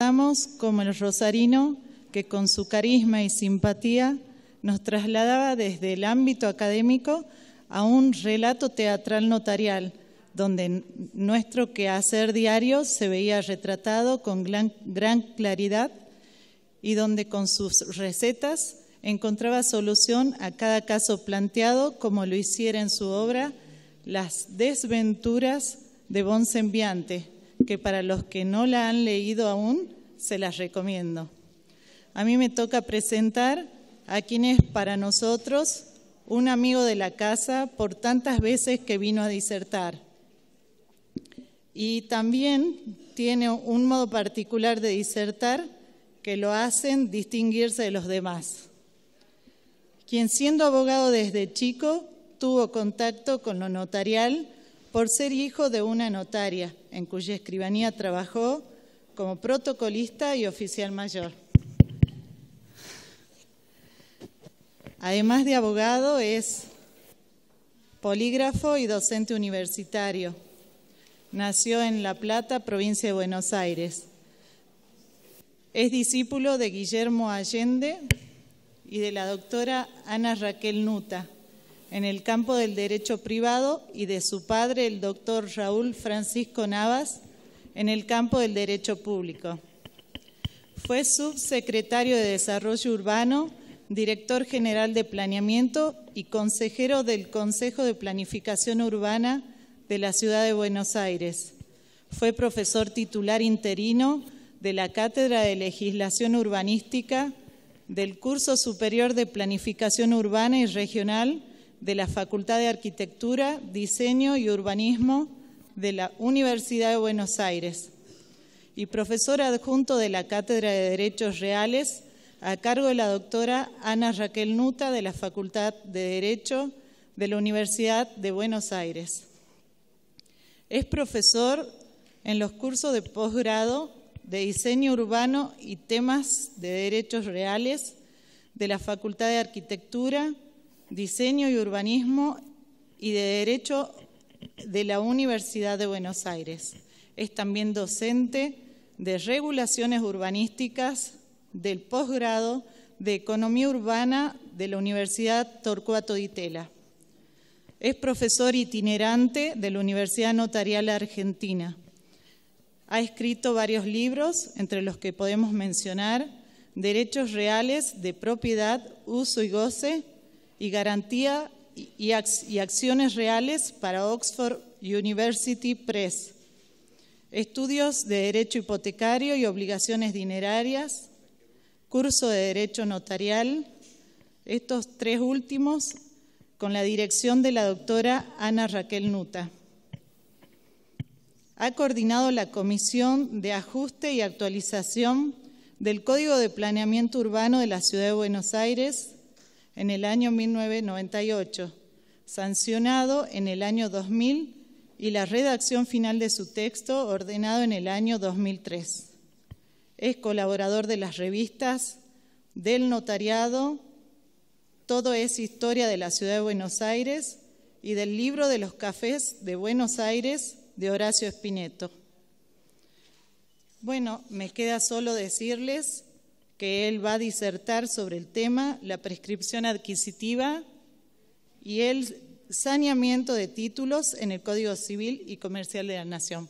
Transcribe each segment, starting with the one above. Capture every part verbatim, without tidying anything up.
Recordamos como el rosarino que con su carisma y simpatía nos trasladaba desde el ámbito académico a un relato teatral notarial, donde nuestro quehacer diario se veía retratado con gran, gran claridad y donde con sus recetas encontraba solución a cada caso planteado, como lo hiciera en su obra Las desventuras de Bonsembiante, que para los que no la han leído aún, se las recomiendo. A mí me toca presentar a quien es para nosotros un amigo de la casa por tantas veces que vino a disertar. Y también tiene un modo particular de disertar que lo hacen distinguirse de los demás. Quien siendo abogado desde chico tuvo contacto con lo notarial por ser hijo de una notaria, en cuya escribanía trabajó como protocolista y oficial mayor. Además de abogado, es polígrafo y docente universitario. Nació en La Plata, provincia de Buenos Aires. Es discípulo de Guillermo Allende y de la doctora Ana Raquel Nuta en el campo del derecho privado y de su padre, el doctor Raúl Francisco Navas, en el campo del derecho público. Fue subsecretario de Desarrollo Urbano, director general de Planeamiento y consejero del Consejo de Planificación Urbana de la Ciudad de Buenos Aires. Fue profesor titular interino de la Cátedra de Legislación Urbanística del Curso Superior de Planificación Urbana y Regional de la Facultad de Arquitectura, Diseño y Urbanismo de la Universidad de Buenos Aires y profesor adjunto de la Cátedra de Derechos Reales a cargo de la doctora Ana Raquel Nuta de la Facultad de Derecho de la Universidad de Buenos Aires. Es profesor en los cursos de posgrado de Diseño Urbano y Temas de Derechos Reales de la Facultad de Arquitectura, Diseño y Urbanismo y de Derecho de la Universidad de Buenos Aires. Es también docente de Regulaciones Urbanísticas del posgrado de Economía Urbana de la Universidad Torcuato Di Tella. Es profesor itinerante de la Universidad Notarial Argentina. Ha escrito varios libros, entre los que podemos mencionar Derechos Reales de Propiedad, Uso y Goce y Garantía y Acciones Reales para Oxford University Press. Estudios de Derecho Hipotecario y Obligaciones Dinerarias, curso de Derecho Notarial, estos tres últimos con la dirección de la doctora Ana Raquel Nuta. Ha coordinado la Comisión de Ajuste y Actualización del Código de Planeamiento Urbano de la Ciudad de Buenos Aires en el año mil novecientos noventa y ocho, sancionado en el año dos mil y la redacción final de su texto ordenado en el año dos mil tres. Es colaborador de las revistas del Notariado, Todo es Historia de la Ciudad de Buenos Aires y del Libro de los Cafés de Buenos Aires de Horacio Espineto. Bueno, me queda solo decirles que él va a disertar sobre el tema la prescripción adquisitiva y el saneamiento de títulos en el Código Civil y Comercial de la Nación.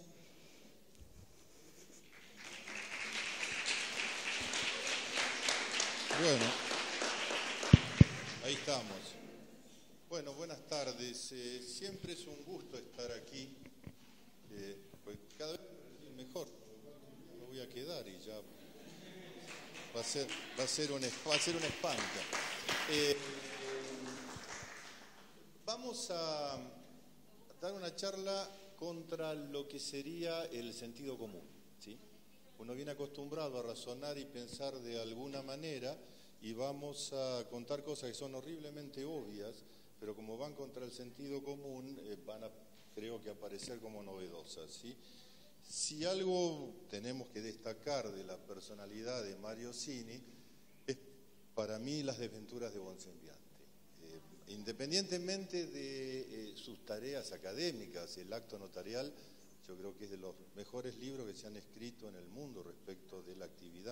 Bueno, ahí estamos. Bueno, buenas tardes. Eh, siempre es un gusto estar aquí. Eh, pues cada vez mejor. Me voy a quedar y ya va a ser, va a ser, un, va a ser un espanto. Eh, vamos a dar una charla contra lo que sería el sentido común, ¿sí? Uno viene acostumbrado a razonar y pensar de alguna manera y vamos a contar cosas que son horriblemente obvias, pero como van contra el sentido común, eh, van a, creo que, aparecer como novedosas, ¿sí? Si algo tenemos que destacar de la personalidad de Mario Cini, es para mí las desventuras de Bonsembiante. Eh, independientemente de eh, sus tareas académicas, el acto notarial, yo creo que es de los mejores libros que se han escrito en el mundo respecto de la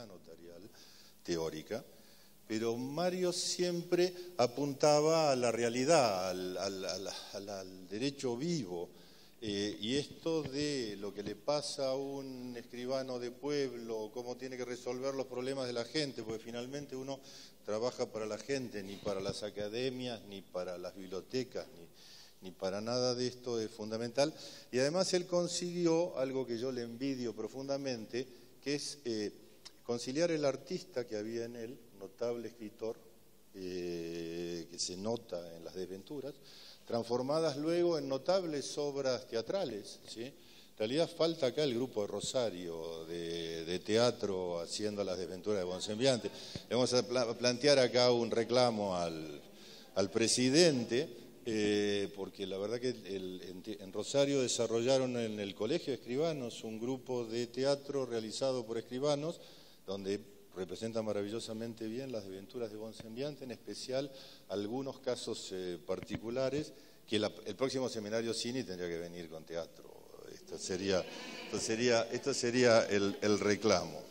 notarial, teórica, pero Mario siempre apuntaba a la realidad, al, al, al, al, al derecho vivo, eh, y esto de lo que le pasa a un escribano de pueblo, cómo tiene que resolver los problemas de la gente, porque finalmente uno trabaja para la gente, ni para las academias, ni para las bibliotecas, ni, ni para nada de esto es fundamental. Y además él consiguió algo que yo le envidio profundamente, que es eh, conciliar el artista que había en él, notable escritor, eh, que se nota en las desventuras, transformadas luego en notables obras teatrales, ¿sí? En realidad falta acá el grupo de Rosario, de, de teatro, haciendo las desventuras de Bonsembiante. Le vamos a pla plantear acá un reclamo al, al presidente, eh, porque la verdad que el, en, en Rosario desarrollaron en el Colegio de Escribanos un grupo de teatro realizado por escribanos, donde representa maravillosamente bien las desventuras de Bonsembiante, en especial algunos casos eh, particulares, que la, el próximo seminario Cini tendría que venir con teatro. Esto sería, esto sería, esto sería el, el reclamo.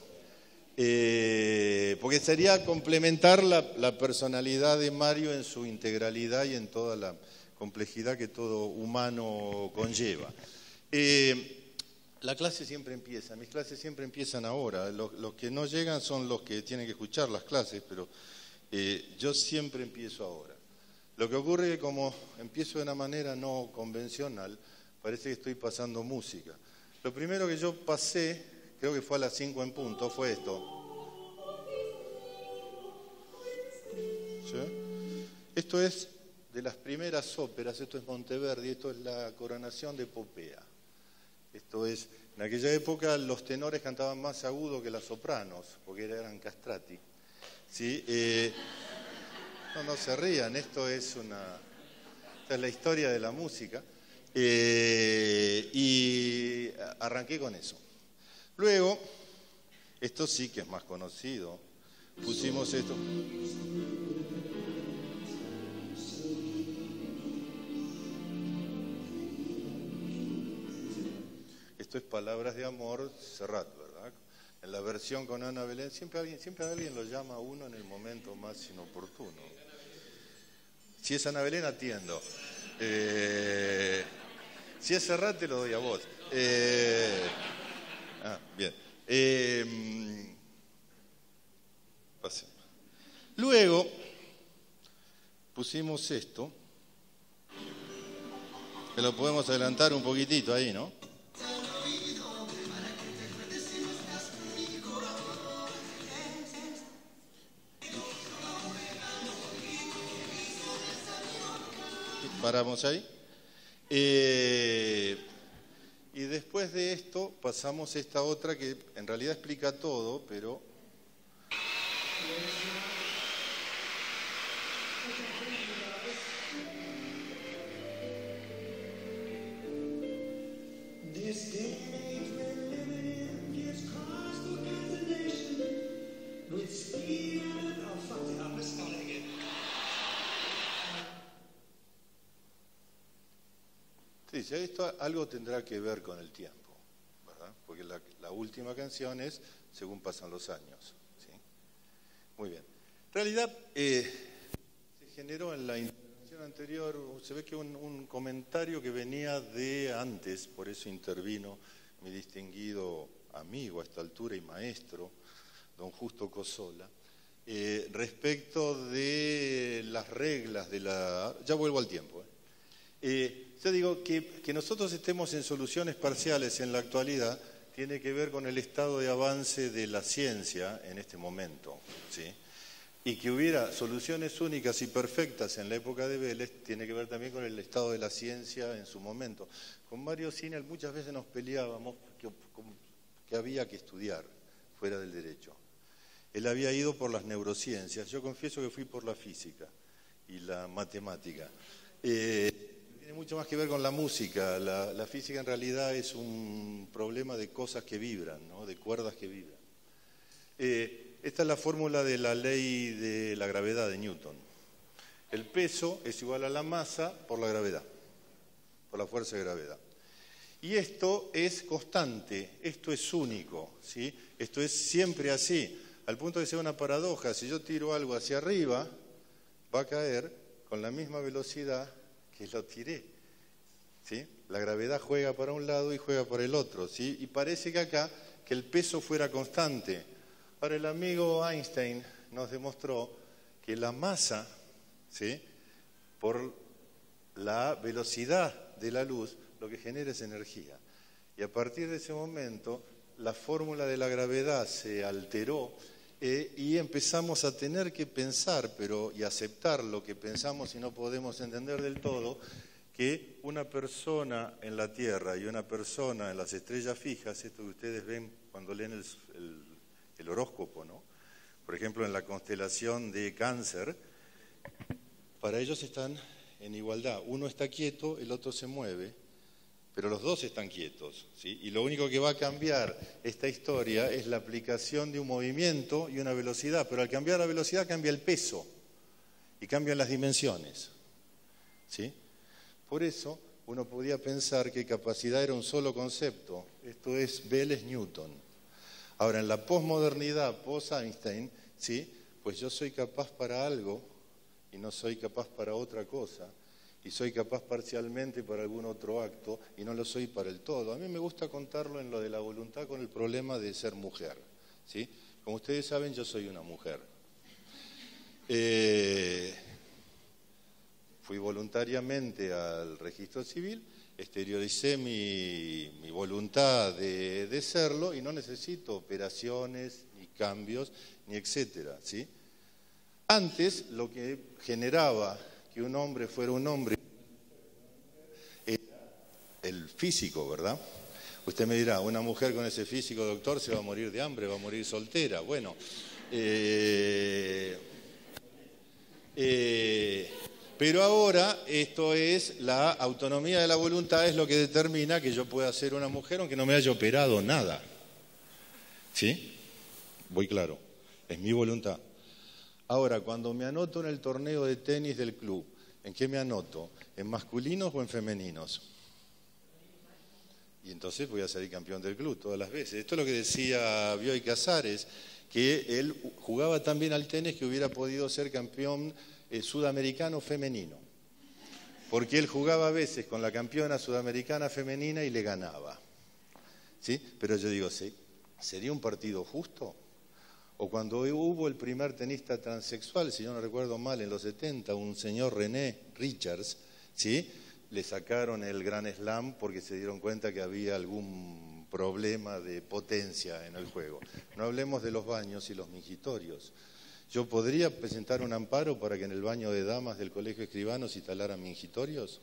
Eh, porque sería complementar la, la personalidad de Mario en su integralidad y en toda la complejidad que todo humano conlleva. Eh, La clase siempre empieza, mis clases siempre empiezan ahora, los, los que no llegan son los que tienen que escuchar las clases, pero eh, yo siempre empiezo ahora. Lo que ocurre es que como empiezo de una manera no convencional, parece que estoy pasando música. Lo primero que yo pasé, creo que fue a las cinco en punto, fue esto. ¿Sí? Esto es de las primeras óperas, esto es Monteverdi, esto es la coronación de Popea. Esto es, en aquella época los tenores cantaban más agudo que las sopranos, porque eran castrati. ¿Sí? Eh, no, no se rían, esto es una, esta es la historia de la música. Eh, y arranqué con eso. Luego, esto sí que es más conocido, pusimos esto. Esto es Palabras de Amor, Serrat, ¿verdad? En la versión con Ana Belén, siempre alguien, siempre alguien lo llama a uno en el momento más inoportuno. Si es Ana Belén, atiendo. Eh, si es Serrat, te lo doy a vos. Eh, ah, bien. Eh, pasemos. Luego, pusimos esto, que lo podemos adelantar un poquitito ahí, ¿no? Paramos ahí. Eh, y después de esto pasamos a esta otra que en realidad explica todo, pero... Sí, esto algo tendrá que ver con el tiempo, ¿verdad? Porque la, la última canción es Según pasan los años, ¿sí? Muy bien. En realidad, eh, se generó en la intervención anterior, se ve que un, un comentario que venía de antes, por eso intervino mi distinguido amigo a esta altura y maestro, don Justo Cosola, eh, respecto de las reglas de la... Ya vuelvo al tiempo, ¿eh? Eh, yo digo que, que nosotros estemos en soluciones parciales en la actualidad tiene que ver con el estado de avance de la ciencia en este momento, ¿sí? Y que hubiera soluciones únicas y perfectas en la época de Vélez tiene que ver también con el estado de la ciencia en su momento. Con Mario Sinel muchas veces nos peleábamos que, que había que estudiar fuera del derecho. Él había ido por las neurociencias, yo confieso que fui por la física y la matemática. Eh, Tiene mucho más que ver con la música. La, la física en realidad es un problema de cosas que vibran, ¿no? De cuerdas que vibran. Eh, esta es la fórmula de la ley de la gravedad de Newton. El peso es igual a la masa por la gravedad, por la fuerza de gravedad. Y esto es constante, esto es único, ¿sí? Esto es siempre así. Al punto de ser una paradoja, si yo tiro algo hacia arriba, va a caer con la misma velocidad que lo tiré, ¿sí? La gravedad juega para un lado y juega para el otro, ¿sí? Y parece que acá, que el peso fuera constante. Ahora el amigo Einstein nos demostró que la masa, ¿sí?, por la velocidad de la luz, lo que genera es energía. Y a partir de ese momento, la fórmula de la gravedad se alteró eh, y empezamos a tener que pensar pero, y aceptar lo que pensamos y no podemos entender del todo, que una persona en la Tierra y una persona en las estrellas fijas, esto que ustedes ven cuando leen el, el, el horóscopo, ¿no? Por ejemplo, en la constelación de Cáncer, para ellos están en igualdad. Uno está quieto, el otro se mueve, pero los dos están quietos, ¿sí? Y lo único que va a cambiar esta historia es la aplicación de un movimiento y una velocidad, pero al cambiar la velocidad cambia el peso y cambian las dimensiones, ¿sí? Por eso uno podía pensar que capacidad era un solo concepto, esto es Bell-Newton. Ahora, en la posmodernidad, post-Einstein, ¿sí?, pues yo soy capaz para algo y no soy capaz para otra cosa, y soy capaz parcialmente para algún otro acto y no lo soy para el todo. A mí me gusta contarlo en lo de la voluntad con el problema de ser mujer, ¿sí? Como ustedes saben, yo soy una mujer. Eh... Fui voluntariamente al registro civil, exterioricé mi, mi voluntad de, de serlo y no necesito operaciones, ni cambios, ni etcétera, ¿sí? Antes, lo que generaba que un hombre fuera un hombre era el físico, ¿verdad? Usted me dirá, una mujer con ese físico, doctor, se va a morir de hambre, va a morir soltera. Bueno, eh, eh, pero ahora esto es la autonomía de la voluntad, es lo que determina que yo pueda ser una mujer aunque no me haya operado nada. ¿Sí? Voy claro, es mi voluntad. Ahora, cuando me anoto en el torneo de tenis del club, ¿en qué me anoto? ¿En masculinos o en femeninos? Y entonces voy a salir campeón del club todas las veces. Esto es lo que decía Bioy Casares, que él jugaba tan bien al tenis que hubiera podido ser campeón eh, sudamericano femenino. Porque él jugaba a veces con la campeona sudamericana femenina y le ganaba. ¿Sí? Pero yo digo, ¿sí? ¿Sería un partido justo? O cuando hubo el primer tenista transexual, si yo no recuerdo mal, en los setenta, un señor René Richards, ¿sí?, le sacaron el Grand Slam porque se dieron cuenta que había algún problema de potencia en el juego. No hablemos de los baños y los mingitorios. ¿Yo podría presentar un amparo para que en el baño de damas del Colegio Escribanos se instalaran mingitorios?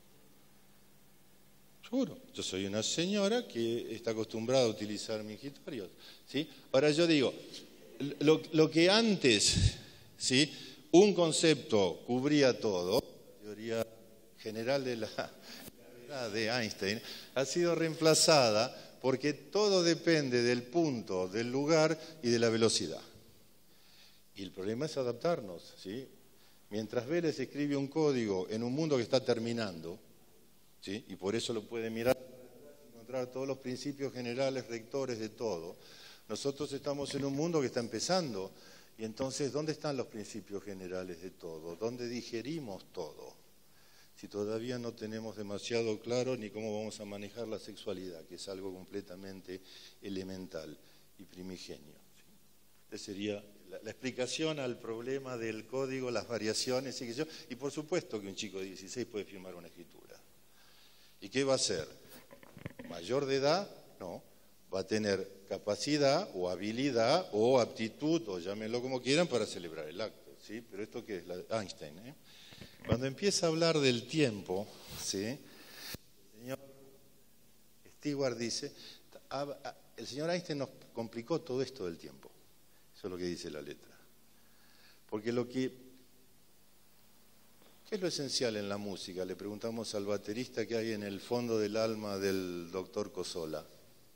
Seguro. Yo soy una señora que está acostumbrada a utilizar mingitorios, ¿sí? Ahora yo digo, lo, lo que antes, ¿sí?, un concepto cubría todo, la teoría general de la gravedad de Einstein, ha sido reemplazada porque todo depende del punto, del lugar y de la velocidad. Y el problema es adaptarnos, ¿sí? Mientras Vélez escribe un código en un mundo que está terminando, ¿sí?, y por eso lo puede mirar, encontrar todos los principios generales, rectores de todo, nosotros estamos en un mundo que está empezando, y entonces, ¿dónde están los principios generales de todo? ¿Dónde digerimos todo? Si todavía no tenemos demasiado claro ni cómo vamos a manejar la sexualidad, que es algo completamente elemental y primigenio. ¿Sí? Esa sería la, la explicación al problema del código, las variaciones, y, que yo, y por supuesto que un chico de dieciséis puede firmar una escritura. ¿Y qué va a hacer? ¿Mayor de edad? No. Va a tener capacidad o habilidad o aptitud, o llámenlo como quieran, para celebrar el acto. ¿Sí? Pero esto que es la Einstein, ¿eh? Cuando empieza a hablar del tiempo, ¿sí?, el señor Stewart dice, el señor Einstein nos complicó todo esto del tiempo. Eso es lo que dice la letra. Porque lo que... ¿Qué es lo esencial en la música? Le preguntamos al baterista que hay en el fondo del alma del doctor Cossola.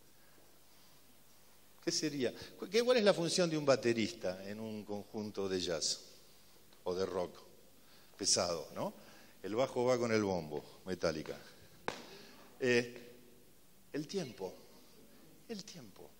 ¿Qué sería? ¿Cuál es la función de un baterista en un conjunto de jazz o de rock pesado, ¿no? El bajo va con el bombo, metálica. Eh, el tiempo, el tiempo.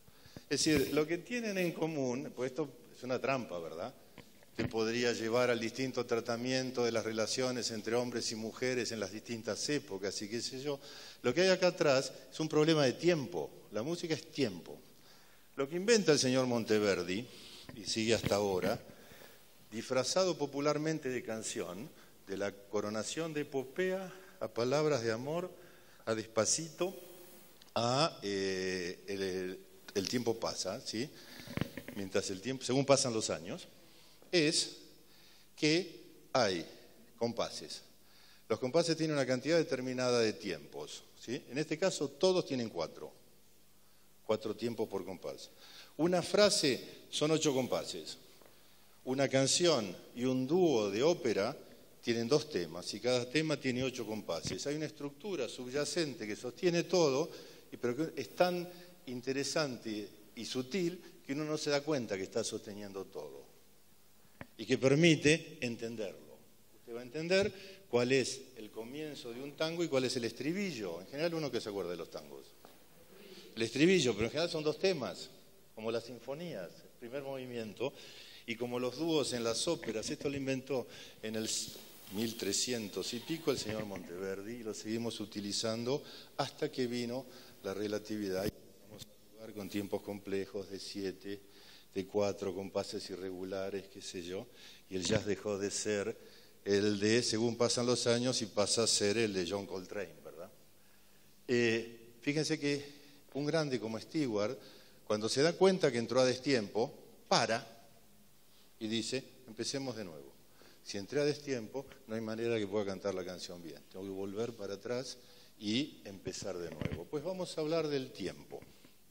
Es decir, lo que tienen en común, pues esto es una trampa, ¿verdad? Que podría llevar al distinto tratamiento de las relaciones entre hombres y mujeres en las distintas épocas y qué sé yo. Lo que hay acá atrás es un problema de tiempo. La música es tiempo. Lo que inventa el señor Monteverdi, y sigue hasta ahora, disfrazado popularmente de canción, de la coronación de epopea a palabras de amor, a Despacito, a eh, el, el tiempo pasa, ¿sí? Mientras el tiempo, según pasan los años, es que hay compases. Los compases tienen una cantidad determinada de tiempos, ¿sí? En este caso todos tienen cuatro, cuatro tiempos por compás. Una frase son ocho compases. Una canción y un dúo de ópera tienen dos temas y cada tema tiene ocho compases. Hay una estructura subyacente que sostiene todo, pero que es tan interesante y sutil que uno no se da cuenta que está sosteniendo todo y que permite entenderlo. Usted va a entender cuál es el comienzo de un tango y cuál es el estribillo. En general uno que se acuerda de los tangos. El estribillo, pero en general son dos temas, como las sinfonías, el primer movimiento, y como los dúos en las óperas. Esto lo inventó en el mil trescientos y pico el señor Monteverdi y lo seguimos utilizando hasta que vino la relatividad y vamos a jugar con tiempos complejos de siete, de cuatro, compases irregulares, qué sé yo, y el jazz dejó de ser el de según pasan los años y pasa a ser el de John Coltrane, ¿verdad? Eh, fíjense que un grande como Stewart, cuando se da cuenta que entró a destiempo, para y dice, empecemos de nuevo. Si entré a destiempo, no hay manera que pueda cantar la canción bien. Tengo que volver para atrás y empezar de nuevo. Pues vamos a hablar del tiempo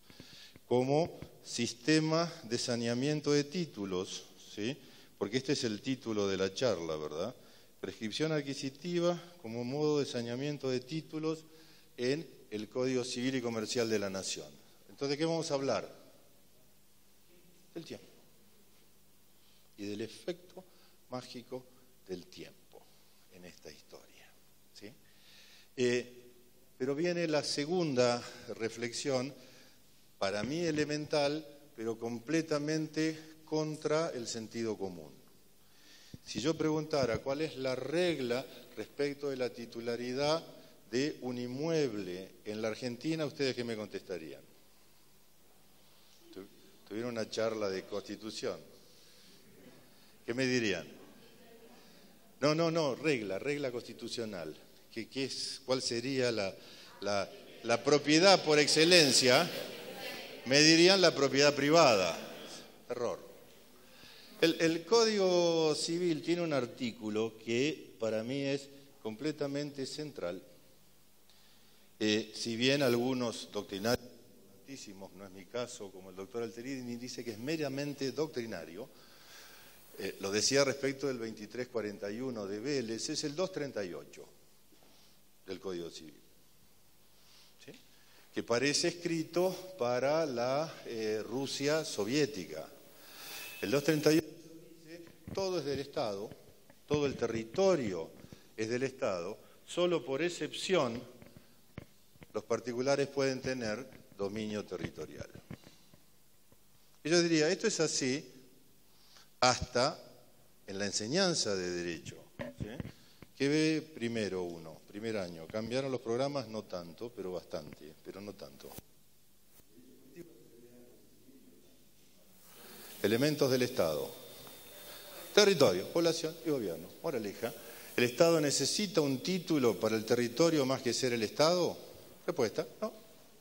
como sistema de saneamiento de títulos, ¿sí? Porque este es el título de la charla, ¿verdad? Prescripción adquisitiva como modo de saneamiento de títulos en el Código Civil y Comercial de la Nación. Entonces, ¿de qué vamos a hablar? Del tiempo. Y del efecto mágico del tiempo en esta historia, ¿sí? Eh, pero viene la segunda reflexión, para mí elemental, pero completamente contra el sentido común. Si yo preguntara cuál es la regla respecto de la titularidad de un inmueble en la Argentina, ¿ustedes qué me contestarían? Tuvieron una charla de Constitución. ¿Qué me dirían? No, no, no, regla, regla constitucional. ¿Qué, qué es, ¿Cuál sería la, la, la propiedad por excelencia? Me dirían la propiedad privada. Error. El, el Código Civil tiene un artículo que para mí es completamente central. Eh, si bien algunos doctrinarios, no es mi caso, como el doctor Alterini, dice que es meramente doctrinario, Eh, lo decía respecto del veintitrés cuarenta y uno de Vélez, es el doscientos treinta y ocho del Código Civil, ¿sí? Que parece escrito para la eh, Rusia soviética. El doscientos treinta y ocho dice, todo es del Estado, todo el territorio es del Estado, solo por excepción los particulares pueden tener dominio territorial. Y yo diría, esto es así hasta en la enseñanza de Derecho, ¿sí? ¿Qué ve primero uno? Primer año. Cambiaron los programas, no tanto, pero bastante, pero no tanto. Elementos del Estado. Territorio, población y gobierno. Moraleja. ¿El Estado necesita un título para el territorio más que ser el Estado? Respuesta, no.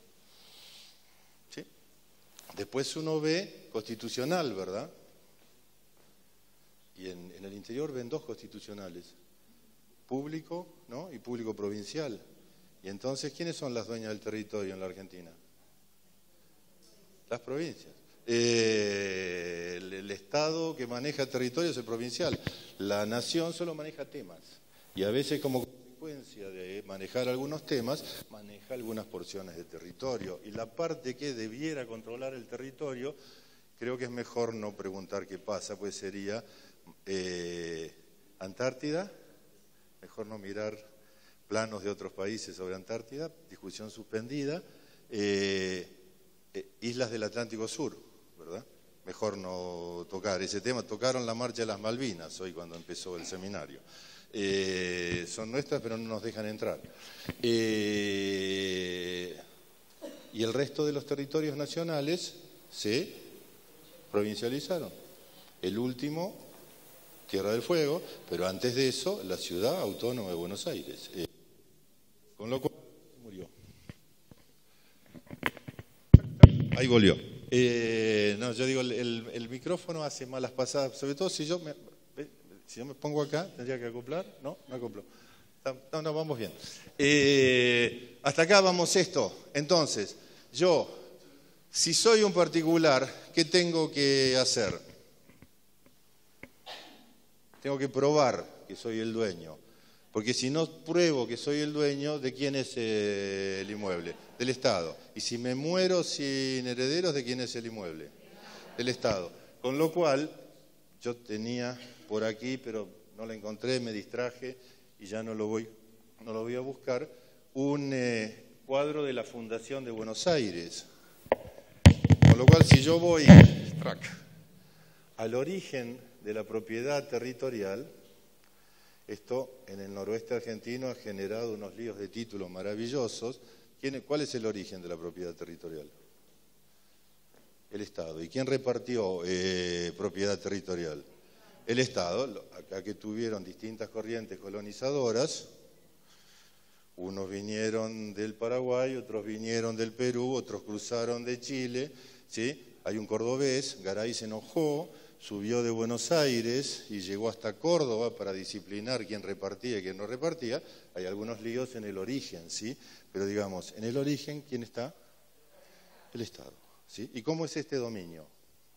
¿Sí? Después uno ve constitucional, ¿verdad? Y en, en el interior ven dos constitucionales, público, ¿no? Y público provincial. Y entonces, ¿quiénes son las dueñas del territorio en la Argentina? Las provincias. Eh, el, el Estado que maneja territorio es el provincial. La nación solo maneja temas. Y a veces, como consecuencia de manejar algunos temas, maneja algunas porciones de territorio. Y la parte que debiera controlar el territorio, creo que es mejor no preguntar qué pasa, pues sería eh, Antártida, mejor no mirar planos de otros países sobre Antártida, discusión suspendida, eh, eh, islas del Atlántico Sur, ¿verdad? Mejor no tocar ese tema. Tocaron la marcha de las Malvinas hoy cuando empezó el seminario. Eh, son nuestras, pero no nos dejan entrar. Eh, y el resto de los territorios nacionales se provincializaron. El último, Tierra del Fuego, pero antes de eso, la ciudad autónoma de Buenos Aires. Eh, con lo cual, murió. Ahí volvió. Eh, no, yo digo, el, el, el micrófono hace malas pasadas, sobre todo si yo me, si yo me pongo acá, tendría que acoplar, ¿no? Me acoplo. No, no, vamos bien. Eh, hasta acá vamos esto. Entonces, yo, si soy un particular, ¿qué tengo que hacer? Tengo que probar que soy el dueño. Porque si no pruebo que soy el dueño, ¿de quién es eh, el inmueble? Del Estado. Y si me muero sin herederos, ¿de quién es el inmueble? Del Estado. Con lo cual, yo tenía por aquí, pero no la encontré, me distraje y ya no lo voy, no lo voy a buscar, un eh, cuadro de la Fundación de Buenos Aires. Con lo cual, si yo voy al origen de la propiedad territorial, esto en el noroeste argentino ha generado unos líos de títulos maravillosos. ¿Cuál es el origen de la propiedad territorial? El Estado. ¿Y quién repartió eh, propiedad territorial? El Estado. Acá que tuvieron distintas corrientes colonizadoras, unos vinieron del Paraguay, otros vinieron del Perú, otros cruzaron de Chile, ¿sí? Hay un cordobés, Garay se enojó, subió de Buenos Aires y llegó hasta Córdoba para disciplinar quién repartía y quién no repartía. Hay algunos líos en el origen, ¿sí? Pero digamos, en el origen, ¿quién está? El Estado, ¿sí? ¿Y cómo es este dominio?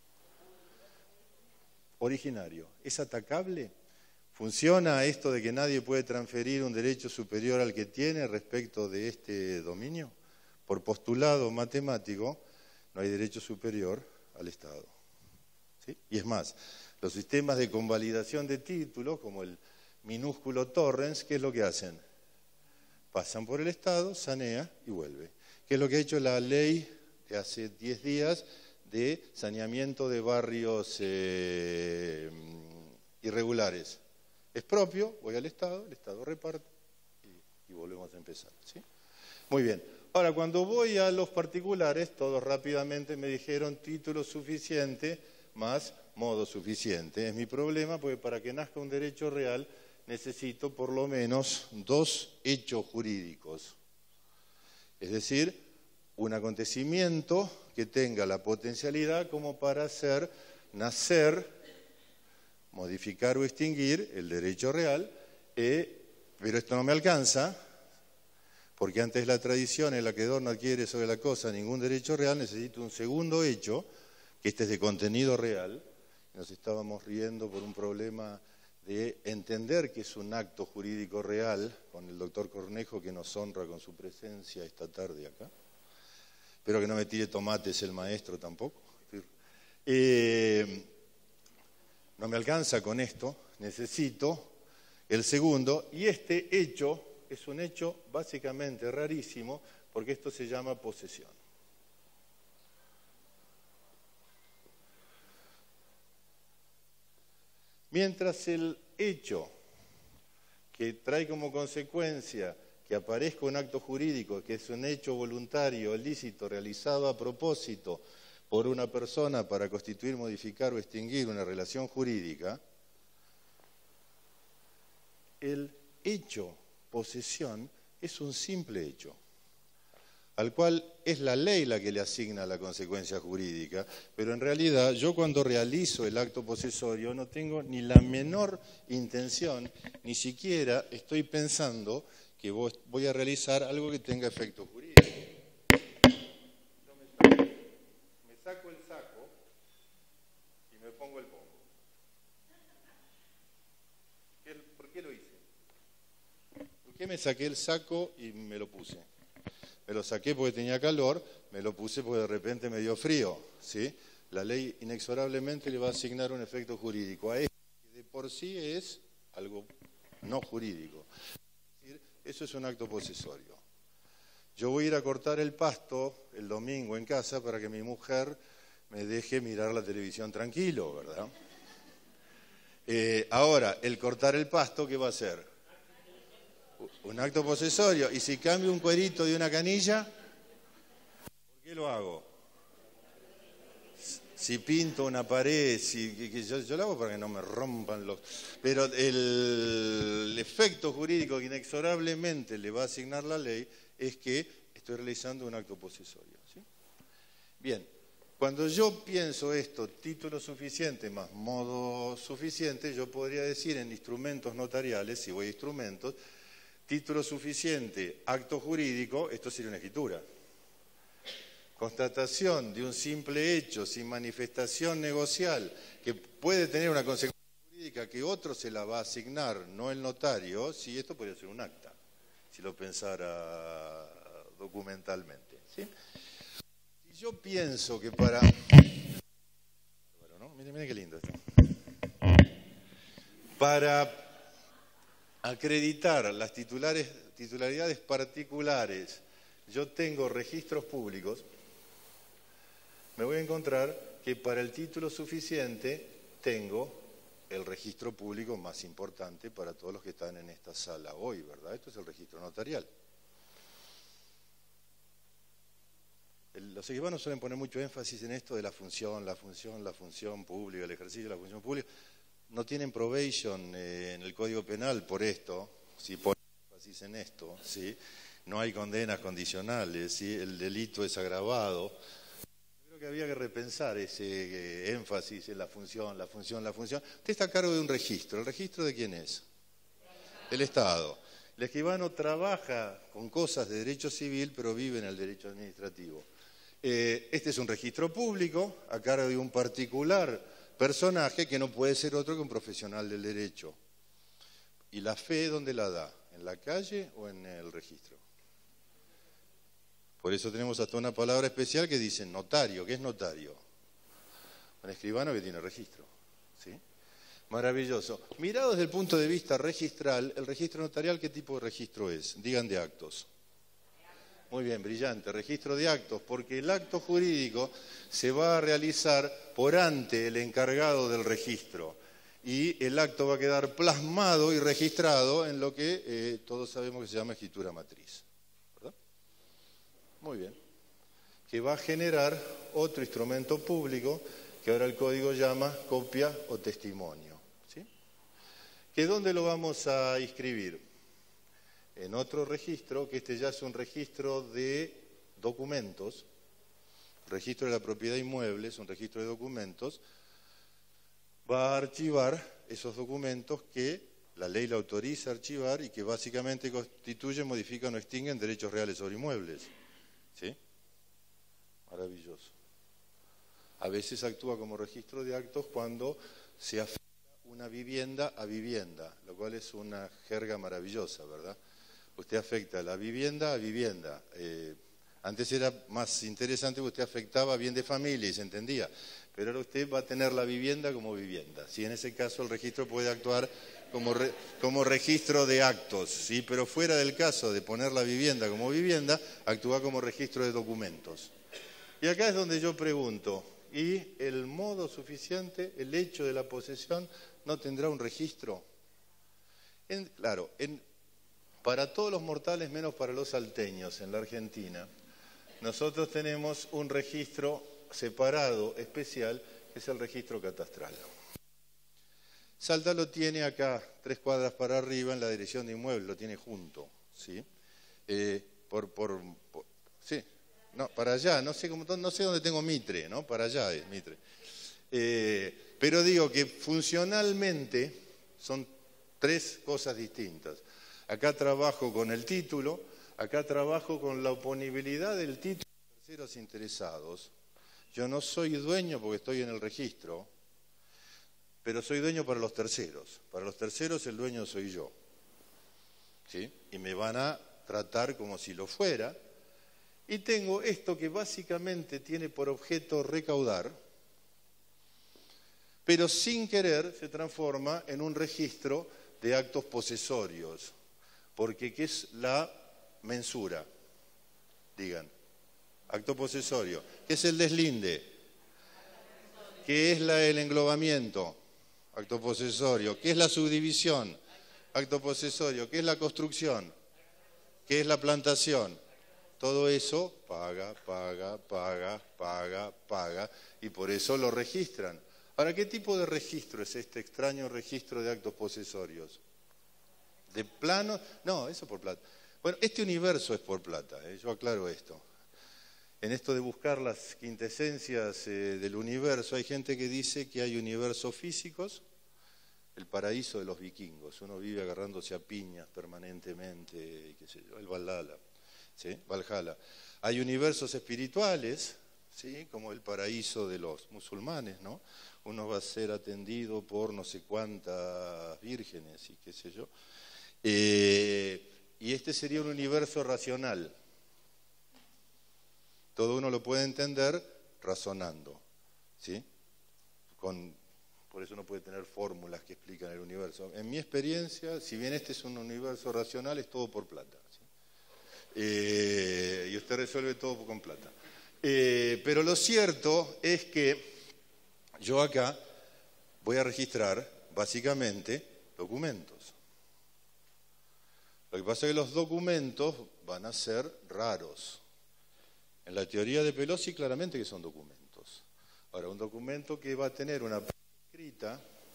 Originario. ¿Es atacable? ¿Funciona esto de que nadie puede transferir un derecho superior al que tiene respecto de este dominio? Por postulado matemático, no hay derecho superior al Estado. ¿Sí? Y es más, los sistemas de convalidación de títulos, como el minúsculo torrens, ¿qué es lo que hacen? Pasan por el Estado, sanea y vuelve. ¿Qué es lo que ha hecho la ley de hace diez días de saneamiento de barrios eh, irregulares? Es propio, voy al Estado, el Estado reparte y, y volvemos a empezar. ¿Sí? Muy bien. Ahora, cuando voy a los particulares, todos rápidamente me dijeron título suficiente más modo suficiente. Es mi problema porque para que nazca un derecho real necesito por lo menos dos hechos jurídicos. Es decir, un acontecimiento que tenga la potencialidad como para hacer nacer, modificar o extinguir el derecho real, eh, pero esto no me alcanza, porque antes la tradición en la que no adquiere sobre la cosa ningún derecho real, necesito un segundo hecho, que este es de contenido real. Nos estábamos riendo por un problema de entender que es un acto jurídico real, con el doctor Cornejo que nos honra con su presencia esta tarde acá. Espero que no me tire tomates el maestro tampoco. Eh, no me alcanza con esto, necesito el segundo, y este hecho es un hecho básicamente rarísimo, porque esto se llama posesión. Mientras el hecho que trae como consecuencia que aparezca un acto jurídico, que es un hecho voluntario, lícito, realizado a propósito por una persona para constituir, modificar o extinguir una relación jurídica, el hecho posesión es un simple hecho, al cual es la ley la que le asigna la consecuencia jurídica, pero en realidad yo cuando realizo el acto posesorio no tengo ni la menor intención, ni siquiera estoy pensando que voy a realizar algo que tenga efecto jurídico. Yo me saco, me saco el saco y me pongo el pongo. ¿Por qué lo hice? ¿Por qué me saqué el saco y me lo puse? Me lo saqué porque tenía calor, me lo puse porque de repente me dio frío, ¿sí? La ley inexorablemente le va a asignar un efecto jurídico a esto, que de por sí es algo no jurídico. Es decir, eso es un acto posesorio. yo voy a ir a cortar el pasto el domingo en casa para que mi mujer me deje mirar la televisión tranquilo, ¿verdad? Eh, ahora, el cortar el pasto, ¿qué va a hacer? Un acto posesorio. Y si cambio un cuerito de una canilla, ¿por qué lo hago? Si pinto una pared, si, que, que yo, yo lo hago para que no me rompan los... Pero el, el efecto jurídico que inexorablemente le va a asignar la ley es que estoy realizando un acto posesorio, ¿sí? Bien, cuando yo pienso esto, título suficiente más modo suficiente, yo podría decir en instrumentos notariales, si voy a instrumentos, título suficiente, acto jurídico, esto sería una escritura. Constatación de un simple hecho sin manifestación negocial que puede tener una consecuencia jurídica que otro se la va a asignar, no el notario, sí, esto podría ser un acta, si lo pensara documentalmente, ¿sí? Si yo pienso que para... Bueno, ¿no? Miren, miren qué lindo esto. Para acreditar las titulares, titularidades particulares, yo tengo registros públicos, me voy a encontrar que para el título suficiente tengo el registro público más importante para todos los que están en esta sala hoy, ¿verdad? Esto es el registro notarial. El, los escribanos suelen poner mucho énfasis en esto de la función, la función, la función pública, el ejercicio de la función pública. No tienen probation eh, en el Código Penal por esto, si ponen énfasis en esto, ¿sí? No hay condenas condicionales, ¿sí? El delito es agravado. Que había que repensar ese eh, énfasis en la función, la función, la función. Usted está a cargo de un registro. ¿El registro de quién es? Del Estado. El escribano trabaja con cosas de derecho civil, pero vive en el derecho administrativo. Eh, este es un registro público a cargo de un particular personaje que no puede ser otro que un profesional del derecho. ¿Y la fe dónde la da? ¿En la calle o en el registro? Por eso tenemos hasta una palabra especial que dice notario. ¿Qué es notario? Un escribano que tiene registro, ¿sí? Maravilloso. Mirado desde el punto de vista registral, el registro notarial, ¿qué tipo de registro es? Digan de actos. Muy bien, brillante. Registro de actos, porque el acto jurídico se va a realizar por ante el encargado del registro. Y el acto va a quedar plasmado y registrado en lo que eh, todos sabemos que se llama escritura matriz. Muy bien, que va a generar otro instrumento público que ahora el código llama copia o testimonio, ¿sí? ¿Que dónde lo vamos a inscribir? En otro registro, que este ya es un registro de documentos, registro de la propiedad inmueble, es un registro de documentos, va a archivar esos documentos que la ley la autoriza a archivar y que básicamente constituyen, modifican o extinguen derechos reales sobre inmuebles. ¿Sí? Maravilloso. A veces actúa como registro de actos cuando se afecta una vivienda a vivienda, lo cual es una jerga maravillosa, ¿verdad? Usted afecta la vivienda a vivienda. Eh, antes era más interesante que usted afectaba bien de familia y se entendía, pero ahora usted va a tener la vivienda como vivienda. Sí, en ese caso el registro puede actuar como, re, como registro de actos, ¿sí? Pero fuera del caso de poner la vivienda como vivienda, actúa como registro de documentos. Y acá es donde yo pregunto, ¿y el modo suficiente, el hecho de la posesión, no tendrá un registro? En, claro, en, para todos los mortales, menos para los salteños en la Argentina, nosotros tenemos un registro separado, especial, que es el registro catastral. Salta lo tiene acá, tres cuadras para arriba, en la dirección de inmueble, lo tiene junto, ¿sí? Eh, por, por, por, sí, no, para allá, no sé, cómo, no sé dónde tengo Mitre, ¿no? Para allá es Mitre. Eh, pero digo que funcionalmente son tres cosas distintas. Acá trabajo con el título, acá trabajo con la oponibilidad del título de terceros interesados. Yo no soy dueño porque estoy en el registro, pero soy dueño para los terceros. Para los terceros el dueño soy yo, ¿sí? Y me van a tratar como si lo fuera. Y tengo esto que básicamente tiene por objeto recaudar, pero sin querer se transforma en un registro de actos posesorios, porque ¿qué es la mensura? Digan. Acto posesorio. ¿Qué es el deslinde? ¿Qué es la, el englobamiento? Acto posesorio. ¿Qué es la subdivisión? Acto posesorio. ¿Qué es la construcción? ¿Qué es la plantación? Todo eso paga, paga, paga, paga, paga, y por eso lo registran. Ahora, ¿qué tipo de registro es este extraño registro de actos posesorios? ¿De plano? No, eso por plata. Bueno, este universo es por plata, ¿eh? Yo aclaro esto. En esto de buscar las quintesencias eh, del universo, hay gente que dice que hay universos físicos, el paraíso de los vikingos, uno vive agarrándose a piñas permanentemente, qué sé yo, el Valhalla, ¿sí? Valhalla. Hay universos espirituales, ¿sí? Como el paraíso de los musulmanes, ¿no? Uno va a ser atendido por no sé cuántas vírgenes y qué sé yo. Eh, y este sería un universo racional. Todo uno lo puede entender razonando, ¿sí? Con, por eso uno puede tener fórmulas que explican el universo. En mi experiencia, si bien este es un universo racional, es todo por plata, ¿sí? Eh, y usted resuelve todo con plata. Eh, pero lo cierto es que yo acá voy a registrar básicamente documentos. Lo que pasa es que los documentos van a ser raros. En la teoría de Pelosi claramente que son documentos. Ahora, un documento que va a tener una parte escrita,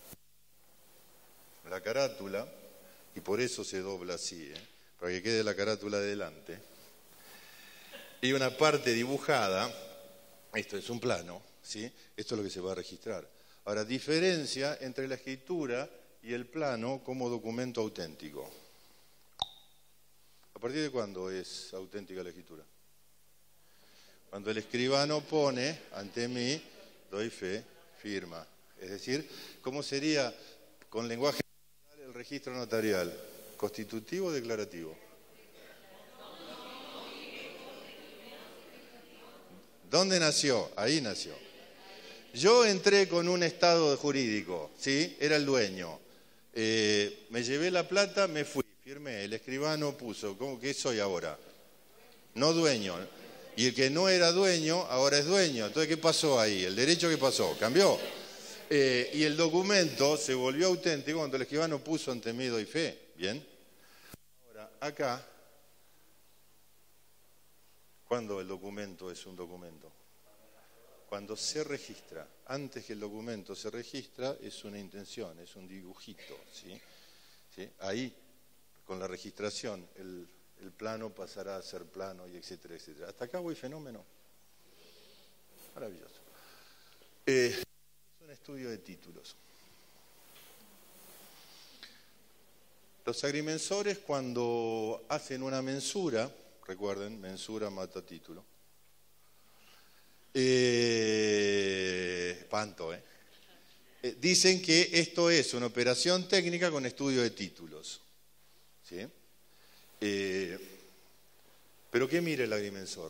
la carátula, y por eso se dobla así, ¿eh? Para que quede la carátula delante, y una parte dibujada, esto es un plano, ¿sí? Esto es lo que se va a registrar. Ahora, diferencia entre la escritura y el plano como documento auténtico. ¿A partir de cuándo es auténtica la escritura? Cuando el escribano pone ante mí, doy fe, firma. Es decir, ¿cómo sería con lenguaje el registro notarial? ¿Constitutivo o declarativo? ¿Dónde nació? Ahí nació. Yo entré con un estado jurídico, ¿sí? Era el dueño. Eh, me llevé la plata, me fui, firmé. El escribano puso, ¿cómo que soy ahora? No dueño. Y el que no era dueño, ahora es dueño. Entonces, ¿qué pasó ahí? ¿El derecho qué pasó? Cambió. Eh, y el documento se volvió auténtico cuando el escribano puso ante mí doy fe. ¿Bien? Ahora, acá, ¿cuándo el documento es un documento? Cuando se registra. Antes que el documento se registra, es una intención, es un dibujito, ¿sí? ¿Sí? Ahí, con la registración, el... el plano pasará a ser plano y etcétera, etcétera. Hasta acá voy fenómeno. Maravilloso. Eh, es un estudio de títulos. Los agrimensores cuando hacen una mensura, recuerden, mensura mata título. Eh, espanto, ¿eh? Eh, Dicen que esto es una operación técnica con estudio de títulos. ¿Sí? Eh, ¿Pero qué mira el agrimensor?